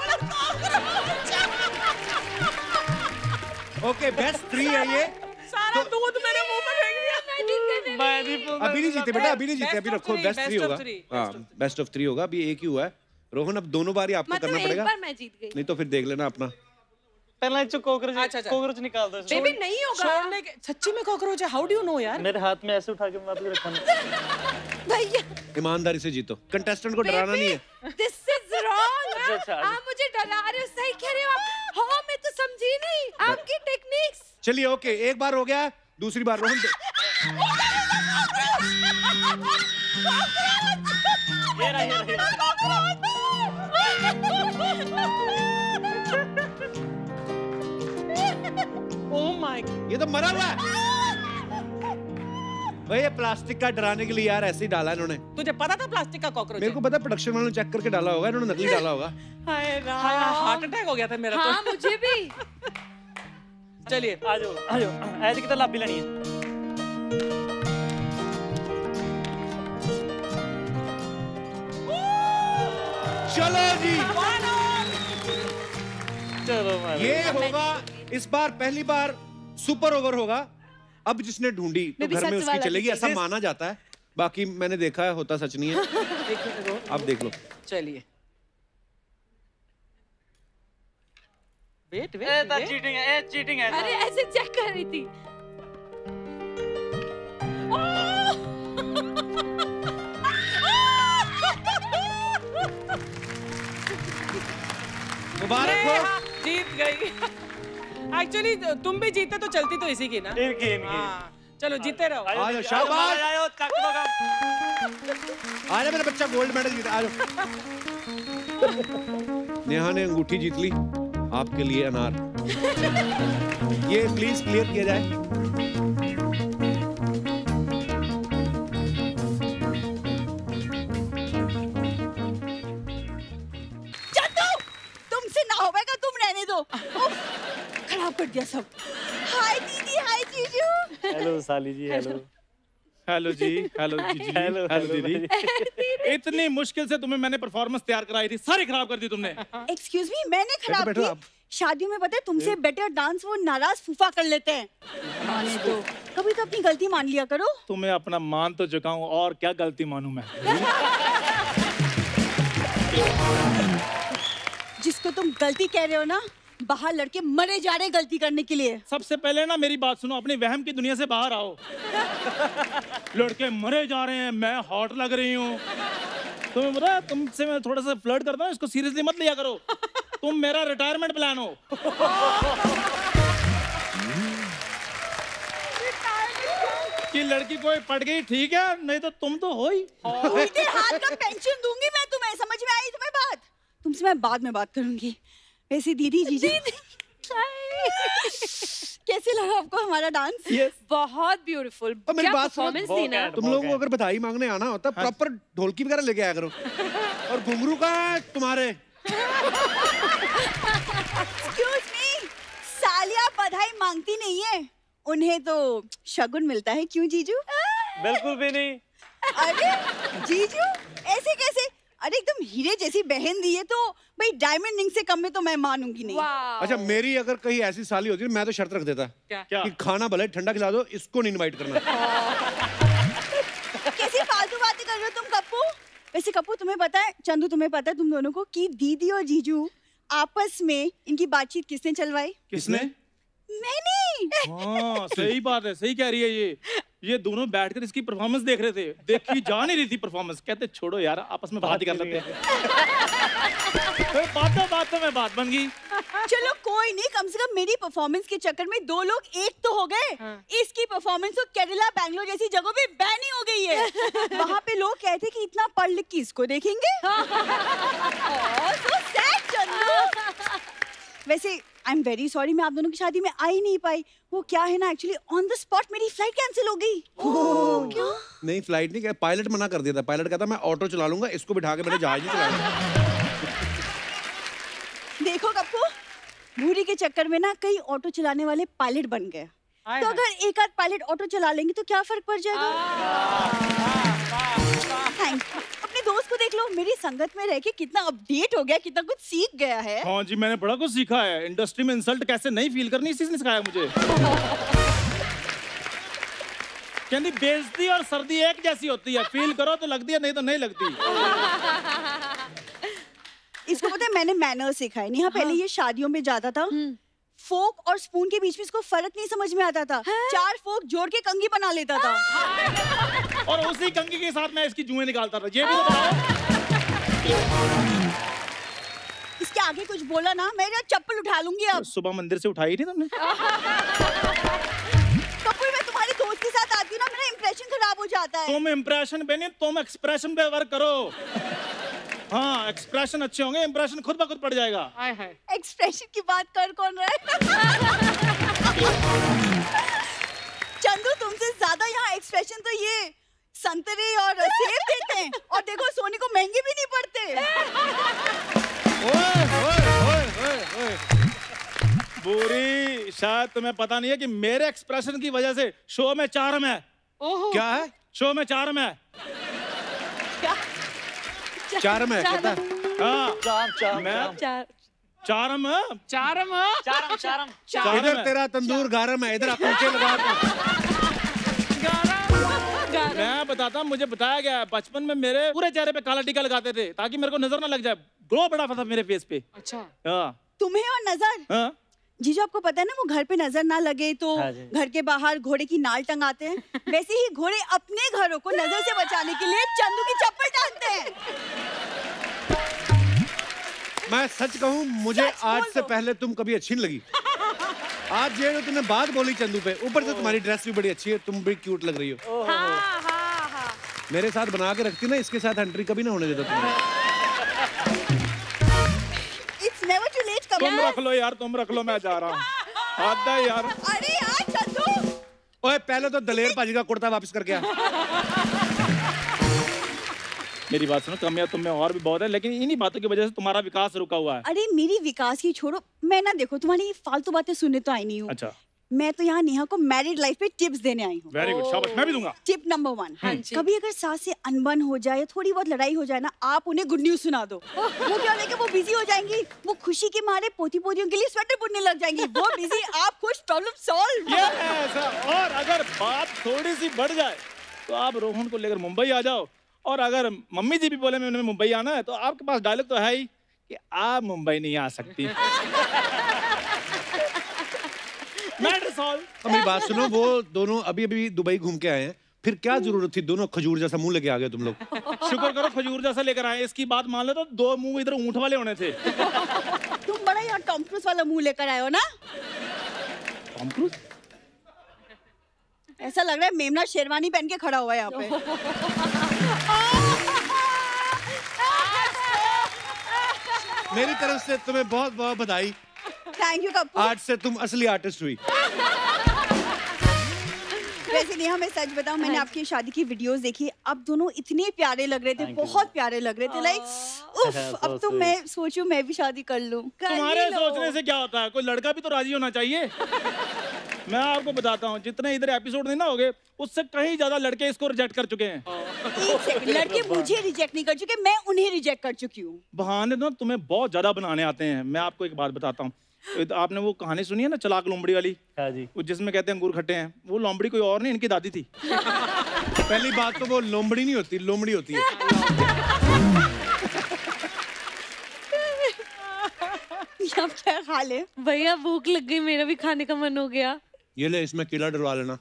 ओके बेस्ट 3 है ये।
सारा दूध मेरे मुंह में फेंक दिया।
अभी नहीं जीते बेटा, अभी नहीं जीते, अभी रखो। बेस्ट 3 होगा। हाँ बेस्ट ऑफ 3 होगा। अभी एक ही हुआ है। रोहन अब दोनों बार ही आपको करना पड़ेगा।
एक बार मैं जीत गई।
नहीं तो फिर देख लेना अपना।
पहला कोकरोच निकाल दो।
बेबी नहीं होगा।
सच्ची में कॉकरोच है? हाउ डू यू नो यार?
मेरे हाथ में ऐसे उठा के वापस रखा।
भैया
ईमानदारी से जीतो, कंटेस्टेंट को डराना नहीं है।
This is wrong.
अच्छा।
आप मुझे डरा रहे हो, सही कह रहे हो आप। हाँ मैं तो समझी नहीं आपकी टेक्निक्स।
चलिए ओके, एक बार हो गया, दूसरी बार रोहन।
ओह माय,
ये तो मरा हुआ है भाई। ये प्लास्टिक का डराने के लिए यार ऐसे ही डाला इन्होंने।
तुझे पता था प्लास्टिक का कॉकरोच?
मेरे को पता, प्रोडक्शन वालों ने चेक करके डाला होगा, इन्होंने नकली डाला होगा।
हाय हार्ट अटैक हो गया था मेरा तो।
हाँ मुझे भी।
चलिए
आ जाओ ऐसे कितना लाभ भी लेनी है।
चलो जी,
चलो
ये होगा इस बार पहली बार सुपर ओवर होगा। अब जिसने ढूंढी तो घर में उसकी चलेगी, ऐसा माना जाता है। बाकी मैंने देखा है, होता सच नहीं है। अब देख लो।
चलिए वेट
चीटिंग है, चीटिंग है।
अरे ऐसे चेक कर रही थी।
मुबारक हो,
जीत गई। एक्चुअली तुम भी जीते तो चलती तो इसी की ना। हाँ, चलो जीते रहो।
आ शाबाश, आ मेरा बच्चा गोल्ड मेडल जीता। आ जाओ। नेहा ने अंगूठी जीत ली, आपके लिए अनार। ये प्लीज क्लियर किया जाए।
तुमसे ना होगा, तुम रहने दो। खराब कर दिया सब। हाय दीदी, हाय जीजू।
हेलो साली जी, हेलो।
हेलो जी, हेलो जीजी, हेलो दीदी। इतनी मुश्किल से तुम्हें मैंने परफॉर्मेंस तैयार कराई थी, सारी खराब कर दी तुमने।
एक्सक्यूज मी, मैंने खराब की? शादियों में पता है तुमसे बेटर डांस वो नाराज फूफा कर लेते हैं। माने तो कभी तो अपनी गलती मान लिया करो।
तुम्हें अपना मान तो चुका हूँ, और क्या गलती मानूं मैं।
जिसको तुम गलती कह रहे हो ना, बाहर लड़के मरे जा रहे गलती करने के लिए।
सबसे पहले ना मेरी बात सुनो, अपनी वहम की दुनिया से बाहर आओ। लड़के मरे जा रहे हैं, मैं हॉट लग रही हूँ। तुम्हें पता है, तुमसे मैं थोड़ा सा फ्लर्ट करता हूँ, इसको सीरियसली मत लिया करो। तुम मेरा रिटायरमेंट प्लान हो। कि लड़की कोई पड़ गई ठीक है, नहीं तो तुम तो हो ही।
उल्टे हाथ का पेंशन दूंगी मैं तुम्हें, समझ में आई तुम्हें बात? तुमसे मैं बाद में बात करूंगी। वैसे दीदी जीजी कैसे लगा आपको हमारा डांस?
बहुत ब्यूटीफुल।
मेरी बात सुनो, तुम लोगों को अगर बधाई मांगने आना होता प्रॉपर ढोलकी वगैरह लेके आया करो। और घुंघरू कहाँ है तुम्हारे?
एक्सक्यूज मी, सालिया बधाई मांगती नहीं है, उन्हें तो शगुन मिलता है। क्यों जीजू?
बिल्कुल भी नहीं।
अरे जीजू ऐसे कैसे? अरे एकदम हीरे जैसी बहन दी है तो भाई डायमंड रिंग से कम में तो मैं मानूंगी नहीं।
अच्छा मेरी अगर कहीं ऐसी साली होती मैं तो शर्त रख देता।
क्या?
कि खाना भले ठंडा खिला दो, इसको नहीं इनवाइट करना।
कैसी फालतू बातें कर रहे हो तुम कप्पू? वैसे कप्पू तुम्हें पता है, चंदू तुम्हें पता है तुम दोनों को कि दीदी और जीजू आपस में इनकी बातचीत किसने चलवाई?
किसने?
मैंने।
हाँ सही बात है, सही कह रही है ये दोनों बैठकर इसकी परफॉर्मेंस देख रहे थे, देखी जा नहीं रही थी परफॉर्मेंस। कहते छोड़ो यार, आपस में बात ही कर लेते हैं। बातों में बात बन गई।
चलो कोई नहीं, कम से कम मेरी परफॉर्मेंस के चक्कर में दो लोग एक तो हो गए। इसकी परफॉर्मेंस तो केरला बैंगलोर जैसी जगहों पे बैन ही हो गई है। वहाँ पे लोग कहते कि इतना पढ़ लिख के इसको देखेंगे। so sad, Chandu. वैसे आई एम वेरी सॉरी, मैं आप दोनों की शादी में आ ही नहीं पाई। वो क्या है ना, एक्चुअली ऑन द स्पॉट मेरी फ्लाइट कैंसिल हो गई। क्यों?
नहीं फ्लाइट नहीं, पायलट मना कर दिया था। पायलट कहता मैं ऑटो चला लूंगा, इसको बिठा के मेरे जहाज नहीं चलाऊंगा।
देखो कप्पू, भूरी के चक्कर में ना कई ऑटो चलाने वाले पायलट बन गए। तो अगर एक आध पायलट ऑटो चला लेंगे तो क्या फर्क पड़ जाएगा? Thank you. अपने दोस्त को देख लो, मेरी संगत में रह के कितना अपडेट हो गया, कितना कुछ सीख गया है।
हाँ जी, मैंने बड़ा कुछ सीखा है। इंडस्ट्री में इंसल्ट कैसे नहीं फील करनी, इसी ने सिखाया मुझे। कहती बेइज्जती और सर्दी एक जैसी होती है, फील करो तो लगती है, नहीं तो नहीं लगती।
इसको पता है मैंने मैनर सीखा है। नेहा पहले ये शादियों में जाता था, फोक और स्पून के बीच में इसको फर्क नहीं समझ में आता था। 4 फोक जोड़ के कंघी बना लेता था।
और उसी कंघी के साथ मैं इसकी जुएं निकालता था। ये भी बताओ।
इसके आगे कुछ बोला ना, मैं चप्पल उठा लूंगी अब।
सुबह मंदिर से उठाई थी तुमने?
कपूर, मैं तुम्हारे दोस्त के साथ आती हूँ ना, मेरा इंप्रेशन खराब हो जाता है।
तुम इंप्रेशन पे नहीं, तुम एक्सप्रेशन पे वर्क करो। हाँ, एक्सप्रेशन अच्छे होंगे, इंप्रेशन खुद ब खुद पड़ जाएगा।
एक्सप्रेशन की बात कर कौन रहा है? चंदू, तुमसे ज्यादा यहाँ एक्सप्रेशन तो ये संतरे और सेब देते हैं, और देखो सोने को महंगे भी नहीं पड़ते।
भूरी, शायद तुम्हें पता नहीं है कि मेरे एक्सप्रेशन की वजह से शो में चार्म है।
क्या है?
शो में चार्म है।
चार्म है, पता?
हाँ, चार्म।
इधर तेरा तंदूर गारम है, इधर अपने लगा।
मैं बताता हूँ, मुझे बताया गया, बचपन में मेरे पूरे चेहरे पे काला टीका लगाते थे ताकि मेरे को नजर ना लग जाए। ग्लो बड़ा था मेरे फेस पे।
अच्छा।
हाँ।
तुम्हें और नजर?
हाँ।
जीजू, आपको पता है ना, वो घर पे नजर ना लगे तो घर के बाहर घोड़े की नाल टंगाते हैं। वैसे ही घोड़े अपने घरों को नजर से बचाने के लिए चंदू की चप्पल टांगते हैं।
मैं सच कहूँ, मुझे आज से पहले तुम कभी अच्छी नहीं लगी। आज ये जो तुमने बात बोली चंदू पे, ऊपर से तुम्हारी ड्रेस भी बड़ी अच्छी है, तुम भी क्यूट लग रही हो। मेरे साथ बना के रखती ना, इसके साथ एंट्री कभी ना होने देता तुम्हें।
तुम रख लो यार, तुम रख लो, मैं जा रहा हूँ। आता है यार।
अरे यार चंदू,
ओए पहले तो दलेर पाजी का कुर्ता वापस करके आ।
मेरी बात सुनो, कमियां तुम में और भी बहुत है, लेकिन इन्हीं बातों की वजह से तुम्हारा विकास रुका हुआ है।
अरे मेरी विकास की छोड़ो, मैं ना देखो तुम्हारी फालतू बातें सुनने तो आई नहीं हूँ।
अच्छा।
मैं तो यहाँ नेहा को मैरिड लाइफ पे टिप्स देने आई हूँ।
वेरी गुड, शाबाश, मैं भी दूंगा।
टिप नंबर 1, कभी अगर सास से अनबन हो जाए, थोड़ी बहुत लड़ाई हो जाए ना, आप उन्हें गुड न्यूज सुना दो। वो क्या होगा, वो बिजी हो जाएंगी, वो खुशी के मारे पोती पोतियों के लिए स्वेटर बुनने लग जाएंगी। वो बिजी, आप खुश, प्रॉब्लम सॉल्व।
और अगर बात थोड़ी सी बढ़ जाए तो आप रोहन को लेकर मुंबई आ जाओ, और अगर मम्मी जी भी बोले मैं मुंबई आना है, तो आपके पास डायलॉग तो है ही कि आप मुंबई नहीं आ सकती।
मेरी बात सुनो, वो दोनों अभी अभी दुबई घूम के आए हैं, फिर क्या जरूरत थी दोनों खजूर जैसा मुंह लेके आ गए तुम लोग?
शुक्र करो खजूर जैसा लेकर आए, इसकी बात मान लो तो 2 मुंह इधर ऊंट वाले होने थे।
तुम बड़ा यार टॉम क्रूज वाला मुंह लेकर आए हो ना?
Tom Cruise?
ऐसा लग रहा है मेमना शेरवानी पहन के खड़ा हुआ है यहाँ पे।
मेरी तरफ से तुम्हें बहुत बहुत बधाई।
Thank you Kapoor.
आज से तुम असली आर्टिस्ट हुई।
वैसे नेहा, मैं सच बताऊं, मैंने आपकी शादी की वीडियोस देखी, अब दोनों इतने प्यारे लग रहे थे, बहुत प्यारे लग रहे थे। लाइक उफ, अब तो मैं सोचूं मैं भी शादी कर लूं।
तुम्हारे सोचने से क्या होता है, कोई लड़का भी तो राजी होना चाहिए। मैं आपको बताता हूँ, जितने इधर एपिसोड नहीं ना हो गए, उससे कहीं ज्यादा लड़के इसको रिजेक्ट कर चुके हैं।
एक सेकंड, लड़के मुझे रिजेक्ट नहीं कर चुके, मैं उन्हें रिजेक्ट कर चुकी हूँ।
बहाने तो तुम्हें बहुत ज्यादा बनाने आते हैं। मैं आपको एक बात बताता हूँ, तो आपने वो कहानी सुनी है ना, चलाक लोमड़ी वाली? हाँ जी। जिसमें कहते हैं अंगूर खट्टे हैं, वो लोमड़ी कोई और नहीं, इनकी दादी थी।
पहली बात तो वो लोमड़ी नहीं होती, लोमड़ी होती है।
क्या हाल है
भैया? भूख लग गई, मेरा भी खाने का मन हो गया।
ये ले, इसमें कीड़ा डलवा लेना।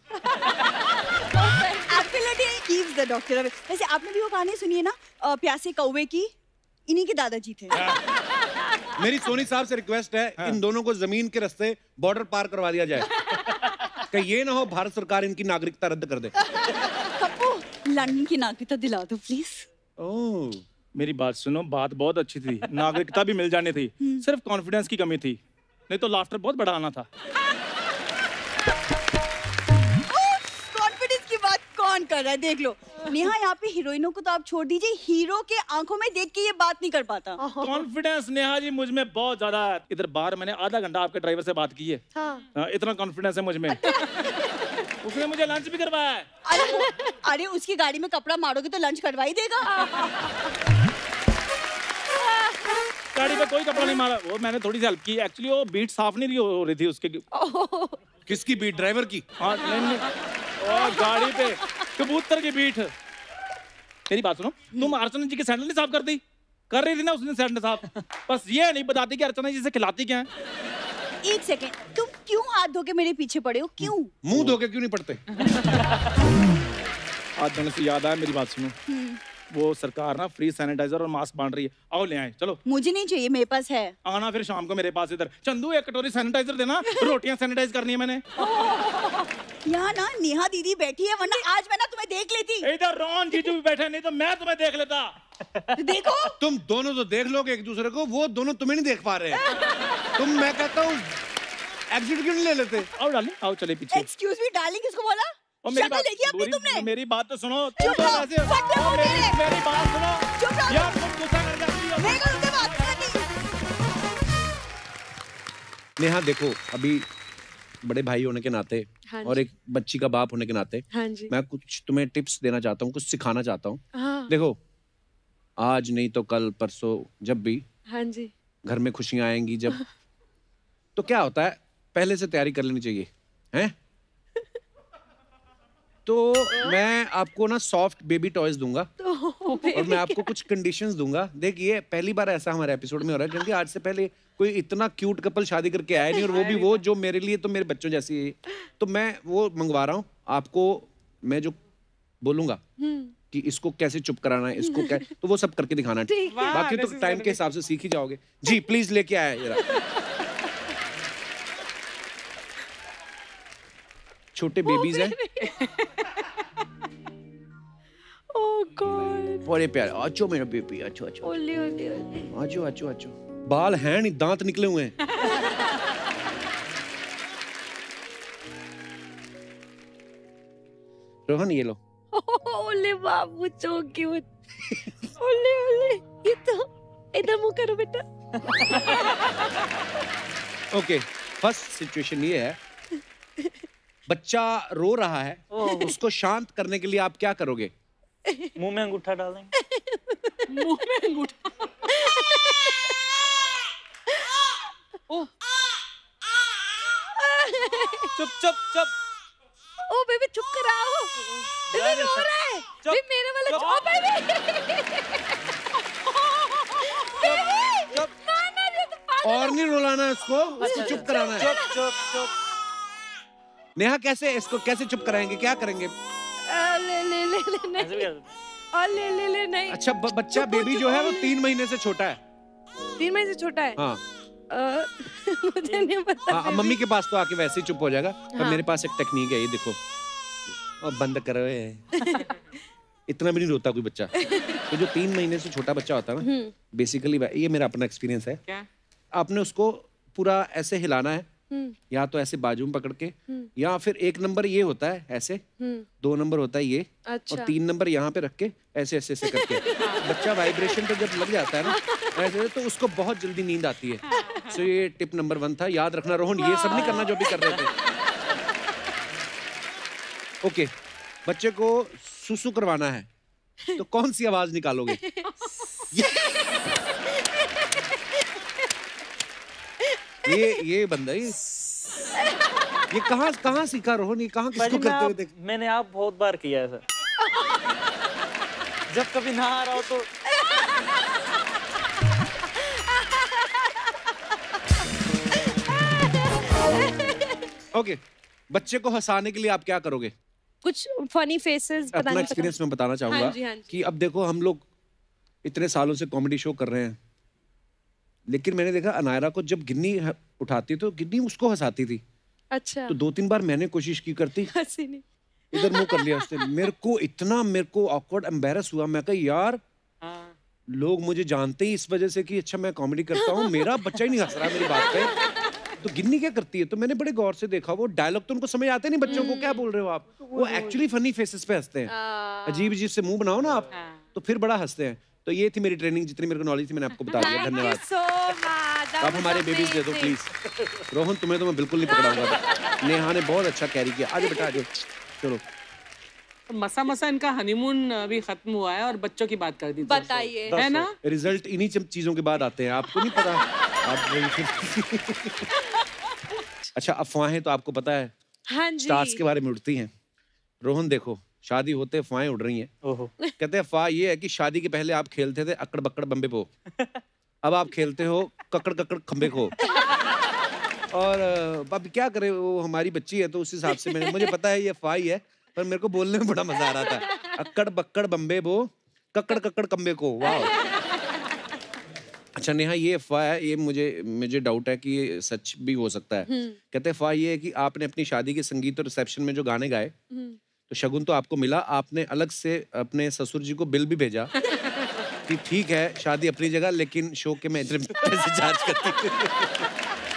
डॉक्टर। वैसे आपने भी वो कहानी सुनी है ना, प्यासे कौवे की? इन्हीं के दादाजी थे।
मेरी सोनी साहब से रिक्वेस्ट है, इन दोनों को जमीन के रास्ते बॉर्डर पार करवा दिया जाए, कि ये ना हो भारत सरकार इनकी नागरिकता रद्द कर दे।
कप्पू, लंदन की नागरिकता दिला दो प्लीज।
ओह,
मेरी बात सुनो, बात बहुत अच्छी थी, नागरिकता भी मिल जानी थी, सिर्फ कॉन्फिडेंस की कमी थी, नहीं तो लाफ्टर बहुत बड़ा आना था।
कॉन्फिडेंस की बात कौन कर रहा है? देख लो, नेहा, यहाँ पे हीरोइनों को तो आप छोड़ दीजिए, हीरो के आंखों में देख के ये बात नहीं कर पाता।
कॉन्फिडेंस नेहा जी मुझ में बहुत ज्यादा है। इधर बाहर मैंने आधा घंटा आपके ड्राइवर से बात की है। इतना कॉन्फिडेंस है मुझ में। उसने मुझे लंच भी करवाया है।
अरे उसकी गाड़ी में कपड़ा मारोगे तो लंच करवा ही देगा।
गाड़ी पे कोई कपड़ा नहीं मारा, वो मैंने थोड़ी सी हेल्प की। एक्चुअली वो बीट साफ नहीं हो रही थी उसके।
किसकी बीट? ड्राइवर की?
हाँ नहीं। और गाड़ी पे कबूतर की बीट। मेरी बात सुनो, तुम अर्चना जी के सैंडल नहीं साफ करती? कर रही थी ना उसने सैंडल साफ। बस ये नहीं बताती कि अर्चना जी से खिलाती क्या है।
एक सेकेंड, तुम क्यों हाथ धो के मेरे पीछे पड़े हो? क्यों?
मुंह धो के क्यों नहीं पड़ते?
आज धोने से याद आया, मेरी बात सुनो, वो सरकार ना फ्री सैनिटाइजर और मास्क बांट रही है। आओ ले आए, चलो।
मुझे नहीं चाहिए, मेरे पास है।
आना फिर शाम को मेरे पास इधर। चंदू एक कटोरी सैनिटाइजर देना, रोटियां सैनिटाइज करनी है मैंने।
यहाँ ना नेहा दीदी बैठी है, वरना आज मैं ना तुम्हें देख लेती।
इधर रोहन जीजू भी बैठे, नहीं तो मैं तुम्हें देख लेता।
देखो
तुम दोनों तो देख लोगे एक दूसरे को, वो दोनों तुम्हें नहीं देख पा रहे हैं। तुम, मैं कहता हूँ एग्जिट क्यों नहीं ले लेते?
आओ डार्लिंग, आओ चले पीछे।
एक्सक्यूज मी डार्लिंग किसको बोला?
और मेरी बात, मेरी बात तो सुनो। तुम तो वैसे, मेरी बात सुनो यार, तुम गुस्सा कर जाती हो।
मेरे को तुमसे बात करनी।
नेहा देखो, अभी बड़े भाई होने के नाते और एक बच्ची का बाप होने के नाते मैं कुछ तुम्हें टिप्स देना चाहता हूँ, कुछ सिखाना चाहता हूँ। देखो, आज नहीं तो कल परसों जब भी घर में खुशियां आएंगी, जब तो क्या होता है, पहले से तैयारी कर लेनी चाहिए, हैं? तो मैं आपको ना सॉफ्ट बेबी टॉयज दूंगा और मैं आपको कुछ कंडीशंस दूंगा। देखिए, पहली बार ऐसा हमारे एपिसोड में हो रहा है, क्योंकि आज से पहले कोई इतना क्यूट कपल शादी करके आया नहीं, और वो भी वो जो मेरे लिए तो मेरे बच्चों जैसी है। तो मैं वो मंगवा रहा हूँ आपको। मैं जो बोलूंगा कि इसको कैसे चुप कराना है, इसको क्या, तो वो सब करके दिखाना है। बाकी तो टाइम के हिसाब से सीख ही जाओगे। जी प्लीज लेके आया जरा। छोटे बेबीज हैं।
ओह गॉड,
बड़े प्यारे। आचो मेरा बेबी, आचो आचो
ओले ओले ओले,
आचो आचो आचो। बाल हैं नहीं, दांत निकले हुए हैं। रोहन ये लो।
ओले बाबू सो क्यूट। ओले ओले, ये तो इधर मुंह करो बेटा।
ओके, फर्स्ट सिचुएशन ये है, बच्चा रो रहा है, उसको शांत करने के लिए आप क्या करोगे?
मुंह में अंगूठा डालेंगे।
मुंह में अंगूठा।
चुप चुप चुप।
ओ बेबी चुप कराओ, बेबी रो रहा है। बेबी मेरे वाला चुप। बेबी
चुप।
और नहीं रुलाना इसको चुप कराना है।
चुप चुप चुप।
नेहा कैसे इसको कैसे चुप कराएंगे, क्या करेंगे?
ले ले ले ले नहीं, ले ले ले नहीं।
अच्छा, बच्चा बेबी जो है वो 3 महीने से छोटा है।
3 महीने से छोटा है?
हाँ।
मुझे नहीं पता।
हाँ, मम्मी के पास तो आके वैसे ही चुप हो जाएगा। पर मेरे पास एक टेक्निक है, ये देखो। और बंद करो इतना भी नहीं रोता कोई बच्चा। तो जो 3 महीने से छोटा बच्चा होता है ना, बेसिकली ये मेरा अपना एक्सपीरियंस है।
क्या? आपने
उसको पूरा ऐसे हिलाना है, या तो ऐसे बाजू में पकड़ के, या फिर 1 नंबर ये होता है ऐसे, 2 नंबर होता है ये, और 3 नंबर यहाँ पे रख के ऐसे ऐसे ऐसे करके बच्चा वाइब्रेशन पे जब लग जाता है ना ऐसे, तो उसको बहुत जल्दी नींद आती है। सो ये टिप नंबर 1 था, याद रखना रोहन, ये सब नहीं करना जो भी कर रहे थे। ओके, बच्चे को सुसु करवाना है, तो कौन सी आवाज निकालोगे? ये बंदा ये कहाँ सीखा रोहन? ये कहाँ किसको करते हुए देख?
मैंने आप बहुत बार किया है सर। जब कभी ना आ रहा हो तो
ओके, बच्चे को हंसाने के लिए आप क्या करोगे?
कुछ फनी फेसेस बताने।
अपना एक्सपीरियंस मैं बताना चाहूंगा।
हाँ जी।
कि अब देखो, हम लोग इतने सालों से कॉमेडी शो कर रहे हैं, लेकिन मैंने देखा अनायरा को जब गिन्नी उठाती तो गिन्नी उसको हंसाती थी।
अच्छा।
तो 2-3 बार मैंने कोशिश की करती,
हंसी नहीं,
इधर मुंह कर लिया उसने। मेरे को ऑकवर्ड एम्बैरस हुआ। मैं कहा यार, लोग मुझे जानते ही इस वजह से कि अच्छा मैं कॉमेडी करता हूँ, मेरा बच्चा ही नहीं हंस रहा मेरी बात पे। तो गिन्नी क्या करती है? तो मैंने बड़े गौर से देखा, वो डायलॉग तो उनको समझ आते नहीं, बच्चों को क्या बोल रहे हो आप, वो एक्चुअली फनी फेसेस पे हंसते हैं। अजीब अजीब से मुंह बनाओ ना आप, तो फिर बड़ा हंसते हैं। तो ये थी मेरी ट्रेनिंग, जितनी मेरे को नॉलेज थी मैंने आपको बता दिया। धन्यवाद। आप हमारे बेबीज दे दो प्लीज। रोहन तुम्हें तो मैं बिल्कुल नहीं पकड़ाऊंगा। नेहा ने बहुत अच्छा कैरी किया। आगे बेटा आगे चलो।
मसा मसा इनका हनीमून अभी खत्म हुआ है और बच्चों की बात कर दी।
बताइए,
है ना?
रिजल्ट इन्हीं चीजों के बाद आते हैं, आपको नहीं पता। अच्छा, अफवाहें तो आपको पता है
हाँ जी,
स्टार्स के बारे में उड़ती हैं। रोहन देखो, शादी होते अफवाहें उड़ रही हैं। कहते हैं अफवाह ये है कि शादी के पहले आप खेलते थे अकड़ बक्कड़ बम्बे पो, अब आप खेलते हो ककड़ ककड़ खम्बे को। और अब क्या करें, वो हमारी बच्ची है तो उस हिसाब से मुझे पता है ये अफवाह ही है, पर मेरे को बोलने में बड़ा मजा आ रहा था। अक्कड़ बक्कड़ बम्बे बो, ककड़ ककड़ कम्बे को। वाह। अच्छा नेहा, ये अफवाह है, ये मुझे डाउट है कि ये सच भी हो सकता है। कहते हैं अफवाह ये है कि आपने अपनी शादी के संगीत और रिसेप्शन में जो गाने गाए, तो शगुन तो आपको मिला, आपने अलग से अपने ससुर जी को बिल भी भेजा कि ठीक है शादी अपनी जगह, लेकिन शो के मैं इतने पैसे चार्ज करती हूँ।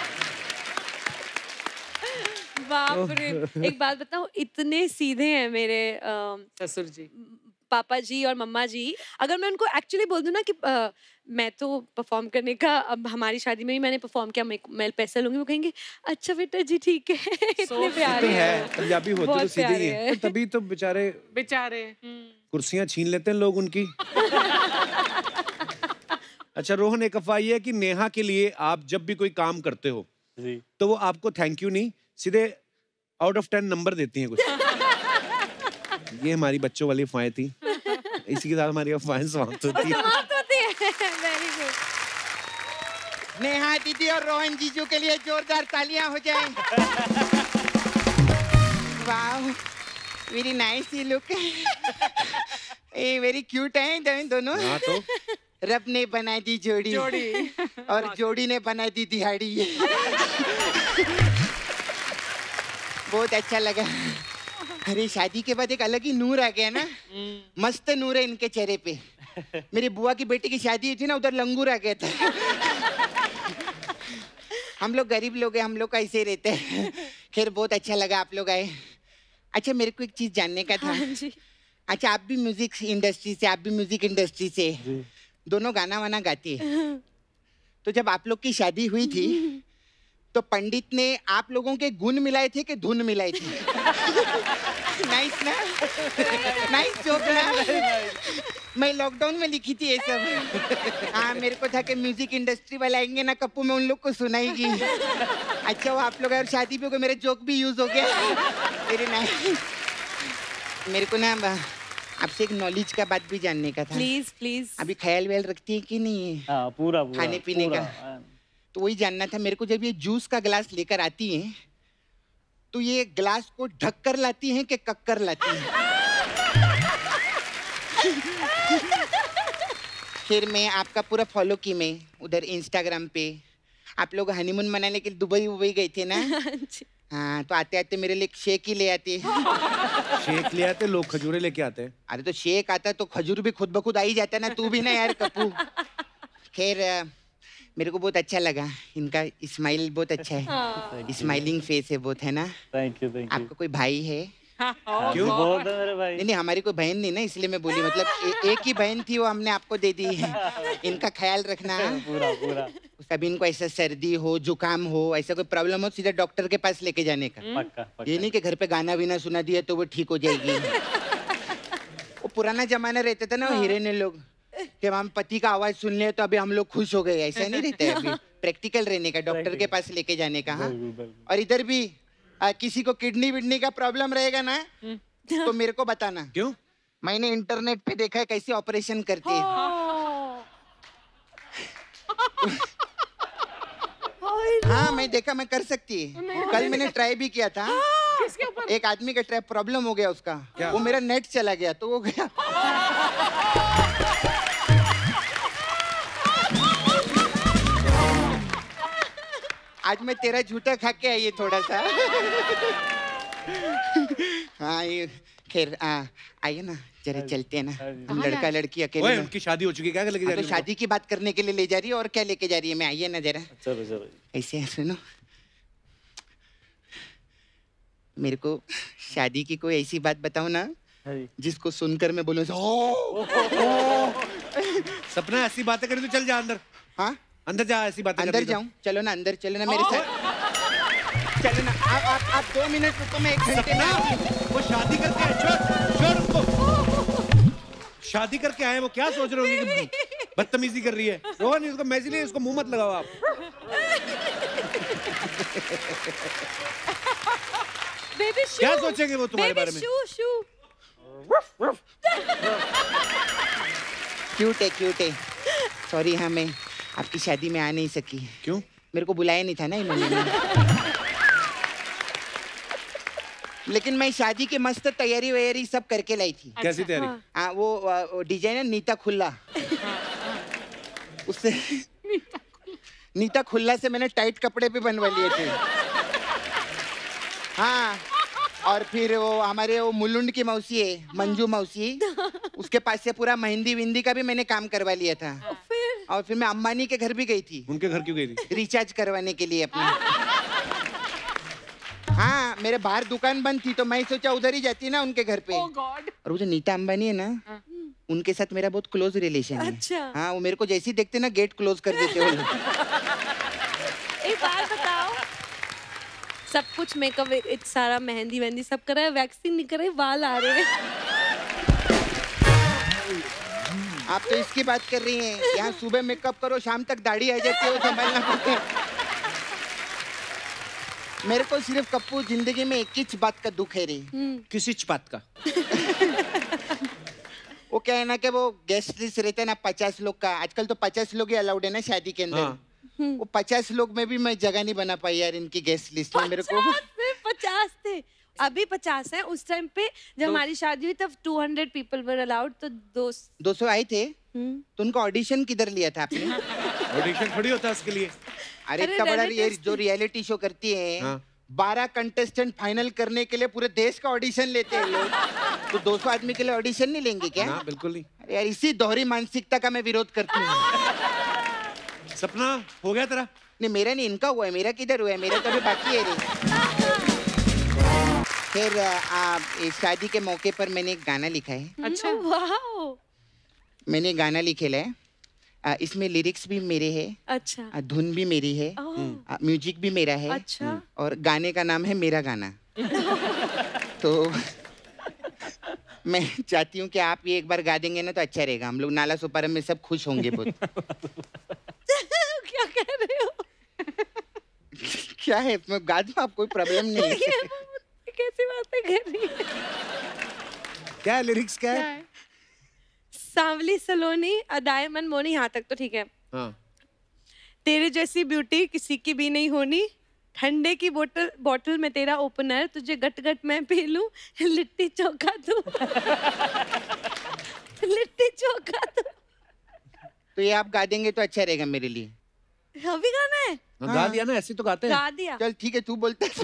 बाप रे। एक बात बताऊं, इतने सीधे हैं मेरे
ससुर जी,
पापा जी और मम्मा जी। अगर मैं उनको एक्चुअली बोल दूं ना कि मैं तो परफॉर्म करने का, अब हमारी शादी में ही मैंने परफॉर्म किया, मैं पैसे लूंगी, वो कहेंगे अच्छा बेटा जी ठीक है। इतने प्यारे
हैं। पंजाबी होते तो सीधे ही हैं, तभी तो बेचारे कुर्सियां छीन लेते हैं लोग उनकी। अच्छा रोहन, एक अफवाह ये है कि नेहा के लिए आप जब भी कोई काम करते हो तो वो आपको थैंक यू नहीं, सीधे आउट ऑफ 10 नंबर देती हैं कुछ। ये हमारी बच्चों वाली अफवाहें थी। इसी के साथ हमारी अफवाहें समाप्त होती है।
Very good.
नेहा दीदी और रोहन जीजू के लिए जोरदार तालियां हो जाएं। वाह, वेरी नाइस ये लुक। ये वेरी क्यूट है दोनों।
हाँ तो
रब ने बना दी जोड़ी और जोड़ी ने बना दी दिहाड़ी। बहुत अच्छा लगा। अरे शादी के बाद एक अलग ही नूर आ गया ना, मस्त नूर है इनके चेहरे पे। मेरी बुआ की बेटी की शादी हुई थी ना, उधर लंगूर आ गया था। हम लोग गरीब लोग हैं, हम लोग का ऐसे ही रहते हैं। खैर बहुत अच्छा लगा आप लोग आए। अच्छा मेरे को एक चीज जानने का था। अच्छा आप भी म्यूजिक इंडस्ट्री से दोनों गाना वाना गाती है, तो जब आप लोग की शादी हुई थी तो पंडित ने आप लोगों के गुण मिलाए थे कि धुन मिलाई थी? नाइस ना, नाइस जोक ना। मैं लॉकडाउन में लिखी थी ये सब। हाँ मेरे को था कि म्यूजिक इंडस्ट्री वाले आएंगे ना कप्पू, में उन लोग को सुनाएगी। अच्छा वो आप लोग और शादी पे हो गए, मेरे जोक भी यूज हो गया। Very nice. मेरे को ना आपसे एक नॉलेज का बात भी जानने का था।
Please please.
अभी ख्याल व्याल रखती है कि नहीं?
पूरा
खाने पीने का तो वही जानना था मेरे को। जब ये जूस का गिलास लेकर आती हैं तो ये गिलास को ढक कर लाती हैं कि कक्कर लाती हैं? फिर मैं आपका पूरा फॉलो की, मैं उधर इंस्टाग्राम पे आप लोग हनीमून मनाने के लिए दुबई गए थे ना। हाँ तो आते आते मेरे लिए शेक ही ले आते।
शेक ले आते लोग, खजूरे लेके आते हैं।
अरे तो शेक आता तो खजूर भी खुद ब खुद आ ही जाता ना, तू भी ना यार कप्पू। खैर मेरे को बहुत अच्छा लगा, इनका स्माइल बहुत अच्छा है। स्माइलिंग फेस है बहुत, है ना?
Thank you.
आपका कोई भाई है?
क्यों? बहुत है मेरे भाई।
नहीं हमारी कोई बहन नहीं ना, इसलिए मैं बोली, मतलब एक ही बहन थी वो हमने आपको दे दी है। इनका ख्याल रखना।
पूरा।
कभी इनको ऐसा सर्दी हो, जुकाम हो, ऐसा कोई प्रॉब्लम हो, सीधा डॉक्टर के पास लेके जाने का।
पक्का।
ये नहीं कि घर पे गाना बीना सुना दिया तो वो ठीक हो जाएगी। वो पुराना जमाना रहता था ना, वो हीरे ने लोग कि हम पति का आवाज सुन ले तो अभी हम लोग खुश हो गए, ऐसा नहीं रहता है। अभी प्रैक्टिकल रहने का, डॉक्टर के पास लेके जाने का। हाँ और इधर भी किसी को किडनी विडनी का प्रॉब्लम रहेगा ना तो मेरे को बताना।
क्यों?
मैंने इंटरनेट पे देखा है कैसे ऑपरेशन करते हैं। हाँ मैं देखा, मैं कर सकती है। कल मैंने ट्राई भी किया था। एक आदमी का ट्राई प्रॉब्लम हो गया उसका। वो मेरा नेट चला गया तो वो गया। आज मैं तेरा झूठा खा के आई है थोड़ा सा। हाँ ये खैर आइए ना जरा, चलते हैं ना हम लड़का लड़की अकेले।
उनकी शादी हो चुकी है, क्या लेके जा रही
है? शादी की बात करने के लिए ले जा रही है, और क्या लेके जा रही है? मैं आइए ना जरा।
चलो
ऐसे सुनो, मेरे को शादी की कोई ऐसी बात बताओ ना जिसको सुनकर मैं बोलूं
सपना ऐसी बातें करी तो चल जा अंदर।
हाँ
अंदर जा, ऐसी बातें
अंदर जाऊं? चलो ना अंदर, चलो ना मेरे साथ, चलो ना। आप 2 मिनट रुको, मैं 1 घंटे में।
वो शादी करके आए, छोड़ उसको। शादी करके आए, वो क्या सोच रहे होंगे कि बदतमीजी कर रही है। रोहन इसको मैजिली, इसको मुंह मत लगाओ आप।
बेबी शू,
क्या सोचेंगे वो तुम्हारे बारे में?
शू
क्यूट है। सॉरी, हाँ मैं आपकी शादी में आ नहीं सकी।
क्यों?
मेरे को बुलाया नहीं था ना इन्होंने। लेकिन मैं शादी की मस्त तैयारी वैयारी सब करके लाई थी।
कैसी तैयारी?
हाँ वो डिजाइनर नीता खुल्ला, उससे नीता खुल्ला से मैंने टाइट कपड़े भी बनवा लिए थे। हाँ, और फिर वो हमारे वो मुलुंड की मौसी है, मंजू मौसी, उसके पास से पूरा मेहंदी विंदी का भी मैंने काम करवा लिया था। और फिर मैं अंबानी के घर भी गई थी।
उनके घर क्यों गई थी?
रिचार्ज करवाने के लिए अपना। हाँ, मेरे बाहर दुकान बंद थी तो मैं सोचा उधर ही जाती ना उनके घर पे। और वो जो नीता अंबानी है ना, उनके साथ मेरा बहुत क्लोज रिलेशन है।
अच्छा।
हाँ, वो मेरे को जैसे ही देखते ना गेट क्लोज कर देते हो।
एक बात बताओ, सब कुछ मेकअप सारा मेहंदी वेहंदी सब करा है, वैक्सिंग नहीं करे, बाल आ रहे हैं।
आप तो इसकी बात कर रही हैं। यहाँ सुबह मेकअप करो, शाम तक दाढ़ी आ जाती है, वो संभालना पड़ता है। मेरे को सिर्फ कप्पू जिंदगी में एक ही बात का दुख है रे।
किसी बात का?
वो क्या है ना कि वो गेस्ट लिस्ट रहता है ना 50 लोग का, आजकल तो 50 लोग ही अलाउड है ना शादी के अंदर। वो 50 लोग में भी मैं जगह नहीं बना पाई यार इनकी गेस्ट लिस्ट में। मेरे को
50 थे, अभी 50 है। उस टाइम पे जब हमारी शादी हुई तब 200 पीपल वर अलाउड, तो
200 आए थे। तो उनका ऑडिशन किधर लिया था आपने?
ऑडिशन थोड़ी होता है उसके लिए।
अरे इतना बड़ा जो रियलिटी शो करती है, 12 कंटेस्टेंट फाइनल करने के लिए पूरे देश का ऑडिशन लेते हैं लोग। तो 200 आदमी के लिए ऑडिशन नहीं लेंगे क्या?
ना, बिल्कुल नहीं।
अरे यार, इसी दोहरी मानसिकता का मैं विरोध करती हूँ।
सपना हो गया तेरा?
नहीं, मेरा नहीं, इनका हुआ है। मेरा किधर हुआ है? मेरा तो अभी बाकी है रे। फिर इस शादी के मौके पर मैंने एक गाना लिखा है।
अच्छा, वाह।
मैंने गाना लिखेला है, इसमें लिरिक्स भी मेरे हैं।
अच्छा।
धुन भी मेरी है, म्यूजिक भी मेरा है।
अच्छा।
और गाने का नाम है मेरा गाना। तो मैं चाहती हूँ कि आप ये एक बार गा देंगे ना तो अच्छा रहेगा। हम लोग नाला सुपारम में सब खुश होंगे बहुत।
क्या कह रहे हो?
क्या है, मैं गा दूँ, आप कोई प्रॉब्लम नहीं है।
कैसी बातें कर रही है?
क्या है लिरिक्स, क्या है?
सांवली सलोनी अदाए मन मोनी, यहाँ तक तो ठीक है।
हाँ।
तेरे जैसी ब्यूटी किसी की भी नहीं होनी, ठंडे की बोतल में तेरा ओपनर, तुझे गट गट मैं पी लूं, लिट्टी चोखा तू। लिट्टी चोखा तू।
तो ये आप गा देंगे तो अच्छा रहेगा मेरे लिए।
अभी गाना है?
गा दिया ना, ऐसे तो गाते हैं।
गा दिया।
चल ठीक है, तू बोलता है।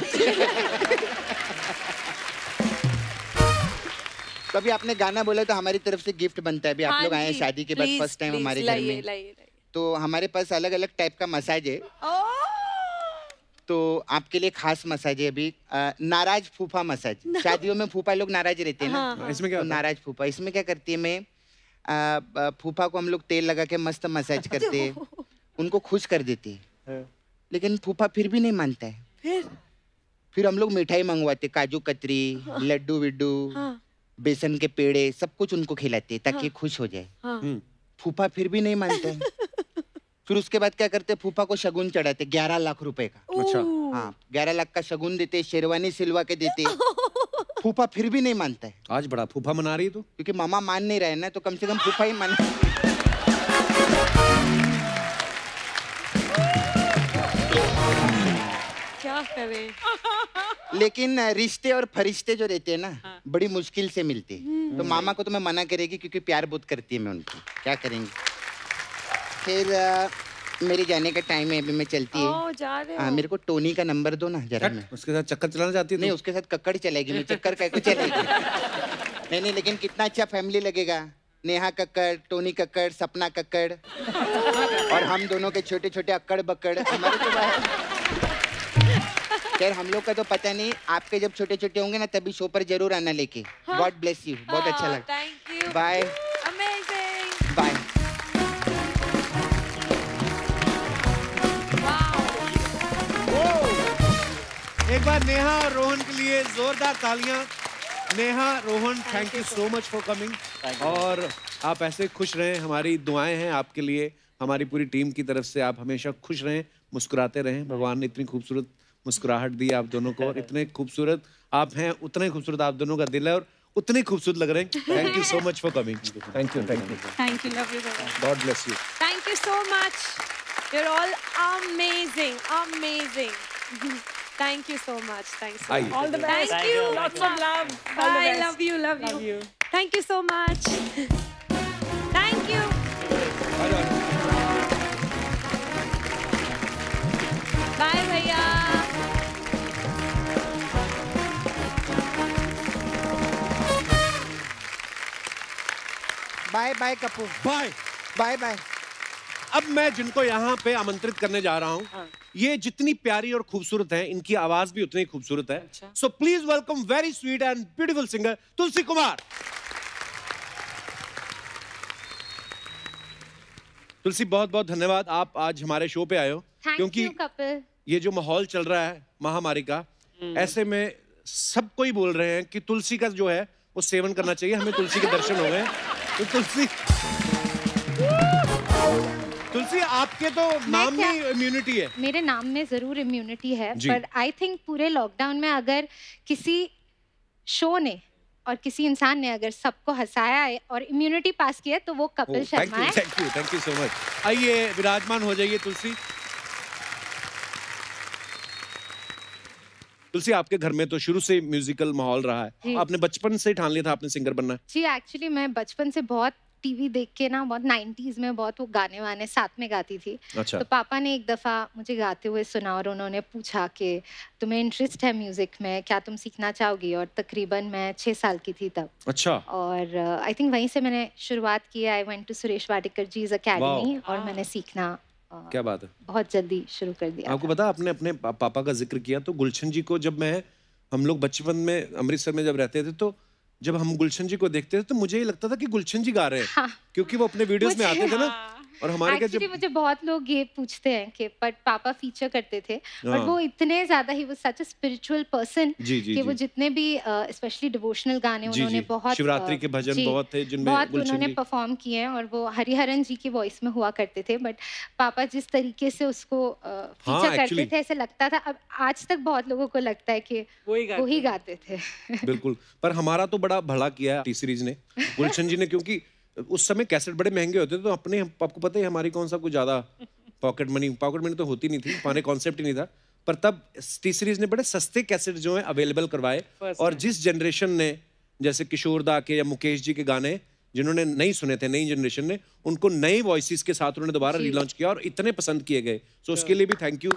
कभी आपने गाना बोला तो हमारी तरफ से गिफ्ट बनता है। अभी आप लोग आए हैं शादी के बाद फर्स्ट टाइम हमारे घर में, तो हमारे पास अलग अलग टाइप का मसाज है। तो आपके लिए खास मसाज है अभी, नाराज फूफा मसाज। शादियों में फूफा लोग नाराज रहते हैं ना। इसमें क्या? नाराज फूफा। इसमें क्या करती है, मैं फूफा को हम लोग तेल लगा के मस्त मसाज करते हैं, उनको खुश कर देते हैं। लेकिन फूफा फिर भी नहीं मानता है। फिर हम लोग मिठाई मंगवाते, काजू कतरी, लड्डू विड्डू, बेसन के पेड़े, सब कुछ उनको खिलाते हैं ताकि खुश हो जाए। फूफा फिर भी नहीं मानते हैं। फिर उसके बाद क्या करते, फूफा को शगुन चढ़ाते 11 लाख रुपए का।
अच्छा।
हाँ, 11 लाख का शगुन देते, शेरवानी सिलवा के देते। फूफा फिर भी नहीं मानता है।
आज बड़ा फूफा मना रही तू?
क्योंकि मामा मान नहीं रहे ना, तो कम से कम फूफा ही मान।
क्या करें?
लेकिन रिश्ते और फरिश्ते जो रहते हैं ना, बड़ी मुश्किल से मिलते हैं। तो मामा को तो मैं मना करेगी क्योंकि प्यार बहुत करती है मैं उनको। क्या करेंगे? फिर मेरे जाने का टाइम है, अभी मैं चलती है।
जा रहे हो?
मेरे को टोनी का नंबर दो ना जरा। मैं
उसके साथ चक्कर चलाना चाहती है?
नहीं, उसके साथ कक्कड़ चलेगी। मैं चक्कर कैसे चलेगी? नहीं, लेकिन कितना अच्छा फैमिली लगेगा। नेहा कक्कड़, टोनी कक्कड़, सपना कक्कड़, और हम दोनों के छोटे छोटे अक्कड़ बक्कड़। हमारे तो खैर हम लोग का तो पता नहीं, आपके जब छोटे छोटे होंगे ना तभी शो पर जरूर आना लेके। गॉड ब्लेस यू, बहुत अच्छा लगा।
Thank you.
Bye.
Amazing.
Bye.
एक बार नेहा और रोहन के लिए जोरदार तालियां। Neha, Rohan, thank you so much for coming. और आप ऐसे खुश रहें, हमारी दुआएं हैं आपके लिए, हमारी पूरी टीम की तरफ से। आप हमेशा खुश रहें, मुस्कुराते रहें। भगवान ने इतनी खूबसूरत मुस्कुराहट दी आप दोनों को, और इतने खूबसूरत आप हैं, उतने खूबसूरत आप दोनों का दिल है, और उतने खूबसूरत लग रहे हैं। Thank you so much for coming. Thank you, thank you,
thank you, love you,
God bless you.
Thank you so much. You are all amazing, amazing. Thank you so much. Thanks so much.
All the best.
Thank you.
Lots of love.
Bye. Love you. Love you.
Love you.
Thank you so much. Thank you. Bye, भैया.
Bye bye Kapoor.
Bye
bye bye.
अब मैं जिनको यहाँ पे आमंत्रित करने जा रहा हूँ, ये जितनी प्यारी और खूबसूरत हैं, इनकी आवाज भी उतनी खूबसूरत है। So please welcome very sweet and beautiful singer Tulsi Kumar. Tulsi, बहुत बहुत धन्यवाद, आप आज हमारे शो पे आए हो। क्योंकि
कपिल।
ये जो माहौल चल रहा है महामारी का, ऐसे में सब कोई बोल रहे हैं कि तुलसी का जो है वो सेवन करना चाहिए। हमें तुलसी के दर्शन हो गए। तो तुलसी आपके तो नाम में इम्यूनिटी है।
मेरे नाम में जरूर इम्यूनिटी है, पर आई थिंक पूरे लॉकडाउन में अगर किसी शो ने और किसी इंसान ने अगर सबको हंसाया है और इम्यूनिटी पास किया है तो वो कपिल शर्मा है।
Thank you so much. आइए विराजमान हो जाइए तुलसी। तुलसी, आपके घर में तो शुरू से म्यूजिकल माहौल रहा है। आपने बचपन से ठान लिया था आपने सिंगर बनना?
जी, एक्चुअली मैं बचपन से बहुत टीवी देख के ना, बहुत 90s में बहुत वो गाने वाने साथ में गाती थी।
अच्छा।
तो पापा ने एक दफा मुझे गाते हुए सुना और उन्होंने पूछा कि तुम्हें इंटरेस्ट है म्यूजिक में, क्या तुम सीखना चाहोगी? और तकरीबन मैं 6 साल की थी तब।
अच्छा।
और आई थिंक वहीं से मैंने शुरुआत की। I went to Suresh Wadekar ji's academy और मैंने सीखना
क्या बात है,
बहुत जल्दी शुरू कर दिया।
आपको पता, आपने अपने पापा का जिक्र किया तो गुलशन जी को जब हम लोग बचपन में अमृतसर में जब रहते थे, तो जब हम गुलशन जी को देखते थे तो मुझे ये लगता था कि गुलशन जी गा रहे हैं। हाँ। क्योंकि वो अपने वीडियोस में आते थे ना। और हमारे जब
मुझे बहुत लोग ये पूछते हैं कि बट पापा फीचर करते थे, बट वो इतने ज्यादा ही, वो सच अ स्पिरिचुअल पर्सन कि वो जितने भी स्पेशली डिवोशनल गाने उन्होंने बहुत,
शिवरात्रि के भजन बहुत थे जिनमें
बहुत उन्होंने परफॉर्म किए हैं, और वो हरिहरन जी की वॉइस में हुआ करते थे। बट पापा जिस तरीके से उसको फीचर करते थे, ऐसे लगता था, अब आज तक बहुत लोगों को लगता है कि वो ही गाते थे।
बिल्कुल, पर हमारा तो बड़ा भला किया टी सीरीज ने, गुलशन जी ने, क्योंकि उस समय कैसेट बड़े महंगे होते थे। तो अपने, आपको पता है हमारी कौन सा कुछ ज्यादा पॉकेट मनी तो होती नहीं थी, हमारे कॉन्सेप्ट ही नहीं था। पर तब टी सीरीज ने बड़े सस्ते कैसेट जो है अवेलेबल करवाए, और जिस जनरेशन ने, जैसे किशोर दा के या मुकेश जी के गाने जिन्होंने नहीं सुने थे, नई जनरेशन ने, उनको नई वॉइसेस के साथ उन्होंने दोबारा रीलॉन्च किया और इतने पसंद किए गए। सो उसके लिए भी थैंक यू।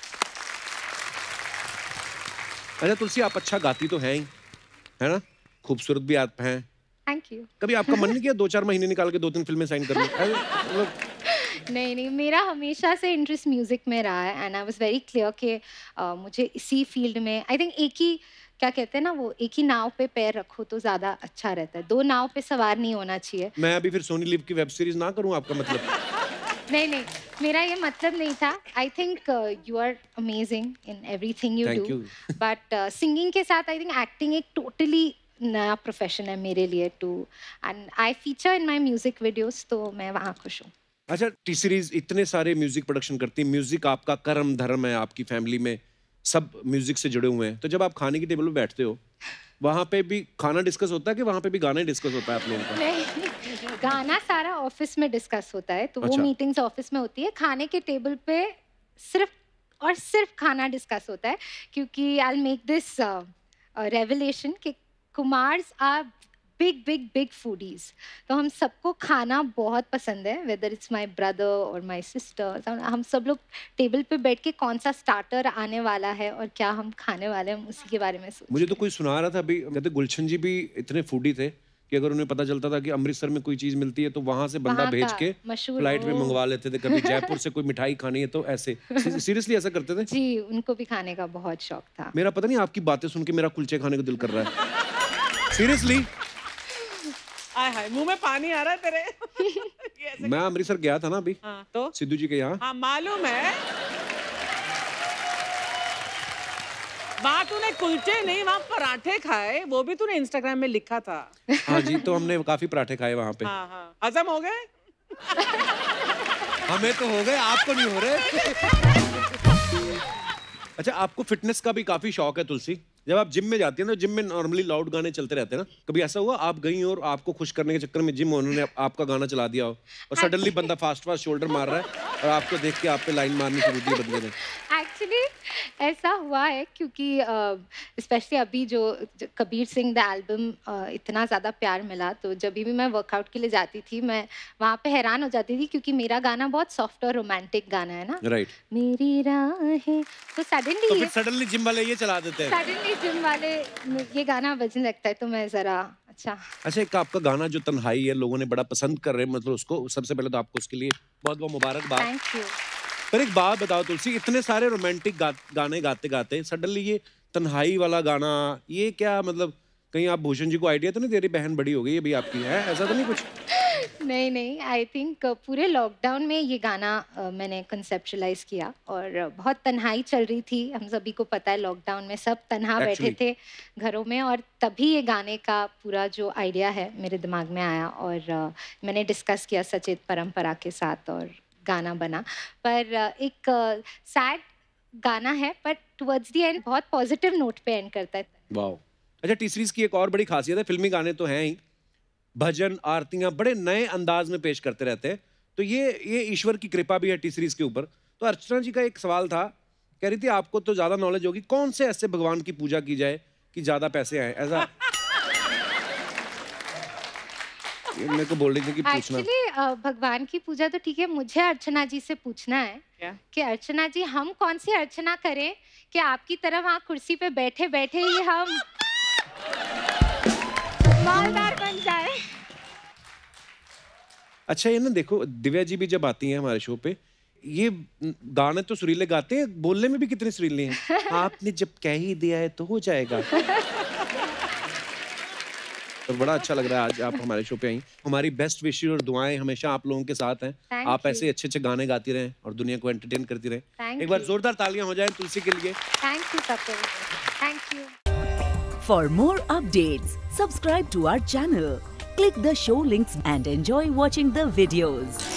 अच्छा तुलसी, आप अच्छा गाती तो हैं ही, है ना? खूबसूरत भी आप हैं।
Thank you.
कभी आपका मन नहीं किया 2-4 महीने निकाल के 2-3 फिल्में साइन कर लो?
नहीं, मेरा हमेशा से इंटरेस्ट म्यूजिक में रहा है, and I was very clear कि मुझे इसी फील्ड में, आई थिंक एक ही, क्या कहते हैं ना, वो एक ही नाव पे पैर रखो तो ज्यादा अच्छा रहता है, 2 नाव पे सवार नहीं होना चाहिए।
मैं अभी फिर सोनी लिव की वेब सीरीज ना करूं, आपका मतलब?
नहीं, मेरा ये मतलब नहीं था। I think you are amazing in everything you do, but singing के साथ आई थिंक एक्टिंग एक टोटली नया प्रोफेशन है मेरे लिए too, and I feature in my music videos, तो मैं वहाँ खुश हूँ।
अच्छा, टी सीरीज इतने सारे म्यूजिक प्रोडक्शन करती है, म्यूजिक आपका कर्म धर्म है, आपकी फैमिली में सब म्यूजिक से जुड़े हुए हैं, तो जब आप खाने की टेबल पे बैठते हो, वहाँ पे भी खाना डिस्कस होता है कि वहाँ पे भी गाना ही डिस्कस होता है आप लोगों का?
नहीं, गाना सारा ऑफिस में डिस्कस होता है, तो वो मीटिंग्स ऑफिस में होती है। खाने के टेबल पे सिर्फ खाना डिस्कस होता है, क्योंकि I will make this revelation कि कुमार्स आर बिग फूडीज, तो हम सबको खाना बहुत पसंद है, वेदर इट्स माय ब्रदर और माय सिस्टर। हम सब लोग टेबल पे बैठ के कौन सा स्टार्टर आने वाला है और क्या हम खाने वाले हैं, हम उसी के बारे में सोच।
मुझे तो कोई सुना रहा था अभी, कहते गुलशन जी भी इतने फूडी थे कि अगर उन्हें पता चलता था कि अमृतसर में कोई चीज मिलती है तो वहां से बंदा भेज के फ्लाइट में मंगवा लेते थे। कभी जयपुर से कोई मिठाई खानी है तो ऐसे सीरियसली ऐसा करते थे।
जी, उनको भी खाने का बहुत शौक था।
मेरा पता नहीं, आपकी बातें सुन के मेरा कुलचे खाने को दिल कर रहा है सीरियसली।
आय हाय, मुंह में पानी आ रहा है तेरे।
मैं अमृतसर गया था ना अभी।
हाँ, तो
सिद्धू जी के यहाँ।
हाँ मालूम है, वहाँ तूने कुलचे नहीं, वहाँ पराठे खाए, वो भी तूने इंस्टाग्राम में लिखा था।
हाँ जी, तो हमने काफी पराठे खाए वहाँ पे।
हाँ हाँ, हजम हो गए?
हमें तो हो गए, आपको नहीं हो रहे। अच्छा, आपको फिटनेस का भी काफी शौक है तुलसी। जब आप जिम में जाती हैं तो जिम में नॉर्मली लाउड गाने चलते रहते हैं ना, कभी ऐसा हुआ आप गई और आपको खुश करने के चक्कर में जिम उन्होंने आपका गाना चला दिया हो और सडनली बंदा फास्ट शोल्डर मार रहा है और आपको देख के आप पे लाइन मारनी शुरू की बंदे ने?
एक्चुअली ऐसा हुआ है क्योंकि स्पेशली अभी जो कबीर सिंह द एल्बम इतना ज़्यादा प्यार मिला, तो जब भी मैं वर्कआउट के लिए जाती थी मैं वहाँ पे हैरान हो जाती थी क्योंकि मेरा गाना बहुत सॉफ्ट और रोमांटिक गाना है ना।
राइट।
मेरी राहें, तो
सडनली जिम वाले ये चला देते हैं।
सडनली जिम वाले ये गाना बजने लगता है तो मैं जरा अच्छा
एक आपका गाना जो तन्हाई है लोगों ने बड़ा पसंद कर रहे हैं, मतलब उसको सबसे पहले तो आपको उसके लिए बहुत बहुत मुबारकबाद।
Thank you.
पर एक बात बताओ तुलसी, इतने सारे रोमांटिक गाने गाते गाते सडनली ये तन्हाई वाला गाना, ये क्या मतलब कहीं आप भूषण जी को आइडिया तो नहीं दे रही, बहन बड़ी हो गई है अभी आपकी, है ऐसा तो नहीं कुछ?
नहीं, आई थिंक पूरे लॉकडाउन में ये गाना मैंने कंसेप्चुलाइज किया और बहुत तन्हाई चल रही थी, हम सभी को पता है लॉकडाउन में सब तन्हा बैठे थे घरों में, और तभी ये गाने का पूरा जो आइडिया है मेरे दिमाग में आया और मैंने डिस्कस किया सचेत परंपरा के साथ और गाना बना। पर एक सैड गाना है पर टुवर्ड्स द एंड बहुत पॉजिटिव नोट पे एंड करता है।
वाओ। अच्छा, टी सीरीज की एक और बड़ी खासियत है, फिल्मी गाने तो हैं ही, भजन आरतियां बड़े नए अंदाज में पेश करते रहते हैं, तो ये ईश्वर की कृपा भी है टी सीरीज के ऊपर। तो अर्चना जी का एक सवाल था, कह रही थी आपको तो ज्यादा नॉलेज होगी, कौन से ऐसे भगवान की पूजा की जाए कि ज्यादा पैसे आए, ऐसा मेरे को बोल रही थी कि पूछना।
एक्चुअली भगवान की पूजा तो ठीक है, मुझे अर्चना जी से पूछना है कि अर्चना जी हम कौन सी अर्चना करें कि आपकी तरह वहाँ कुर्सी पे बैठे बैठे ही हम मालदार बन जाए।
अच्छा, ये ना देखो दिव्या जी भी जब आती हैं हमारे शो पे, ये गाने तो सुरीले गाते हैं, बोलने में भी कितने सुरीले हैं। आपने जब कह ही दिया है तो हो जाएगा। तो बड़ा अच्छा लग रहा है आज आप हमारे शो पे आई। हमारी बेस्ट विशेस और दुआएं हमेशा आप लोगों के साथ हैं। आप ऐसे अच्छे अच्छे गाने गाती रहें और दुनिया को एंटरटेन करती रहें। एक बार जोरदार तालियां हो जाएं तुलसी के लिए।
Thank you Kapil, thank you.
For more updates, subscribe to our channel, click the show links and enjoy watching the videos.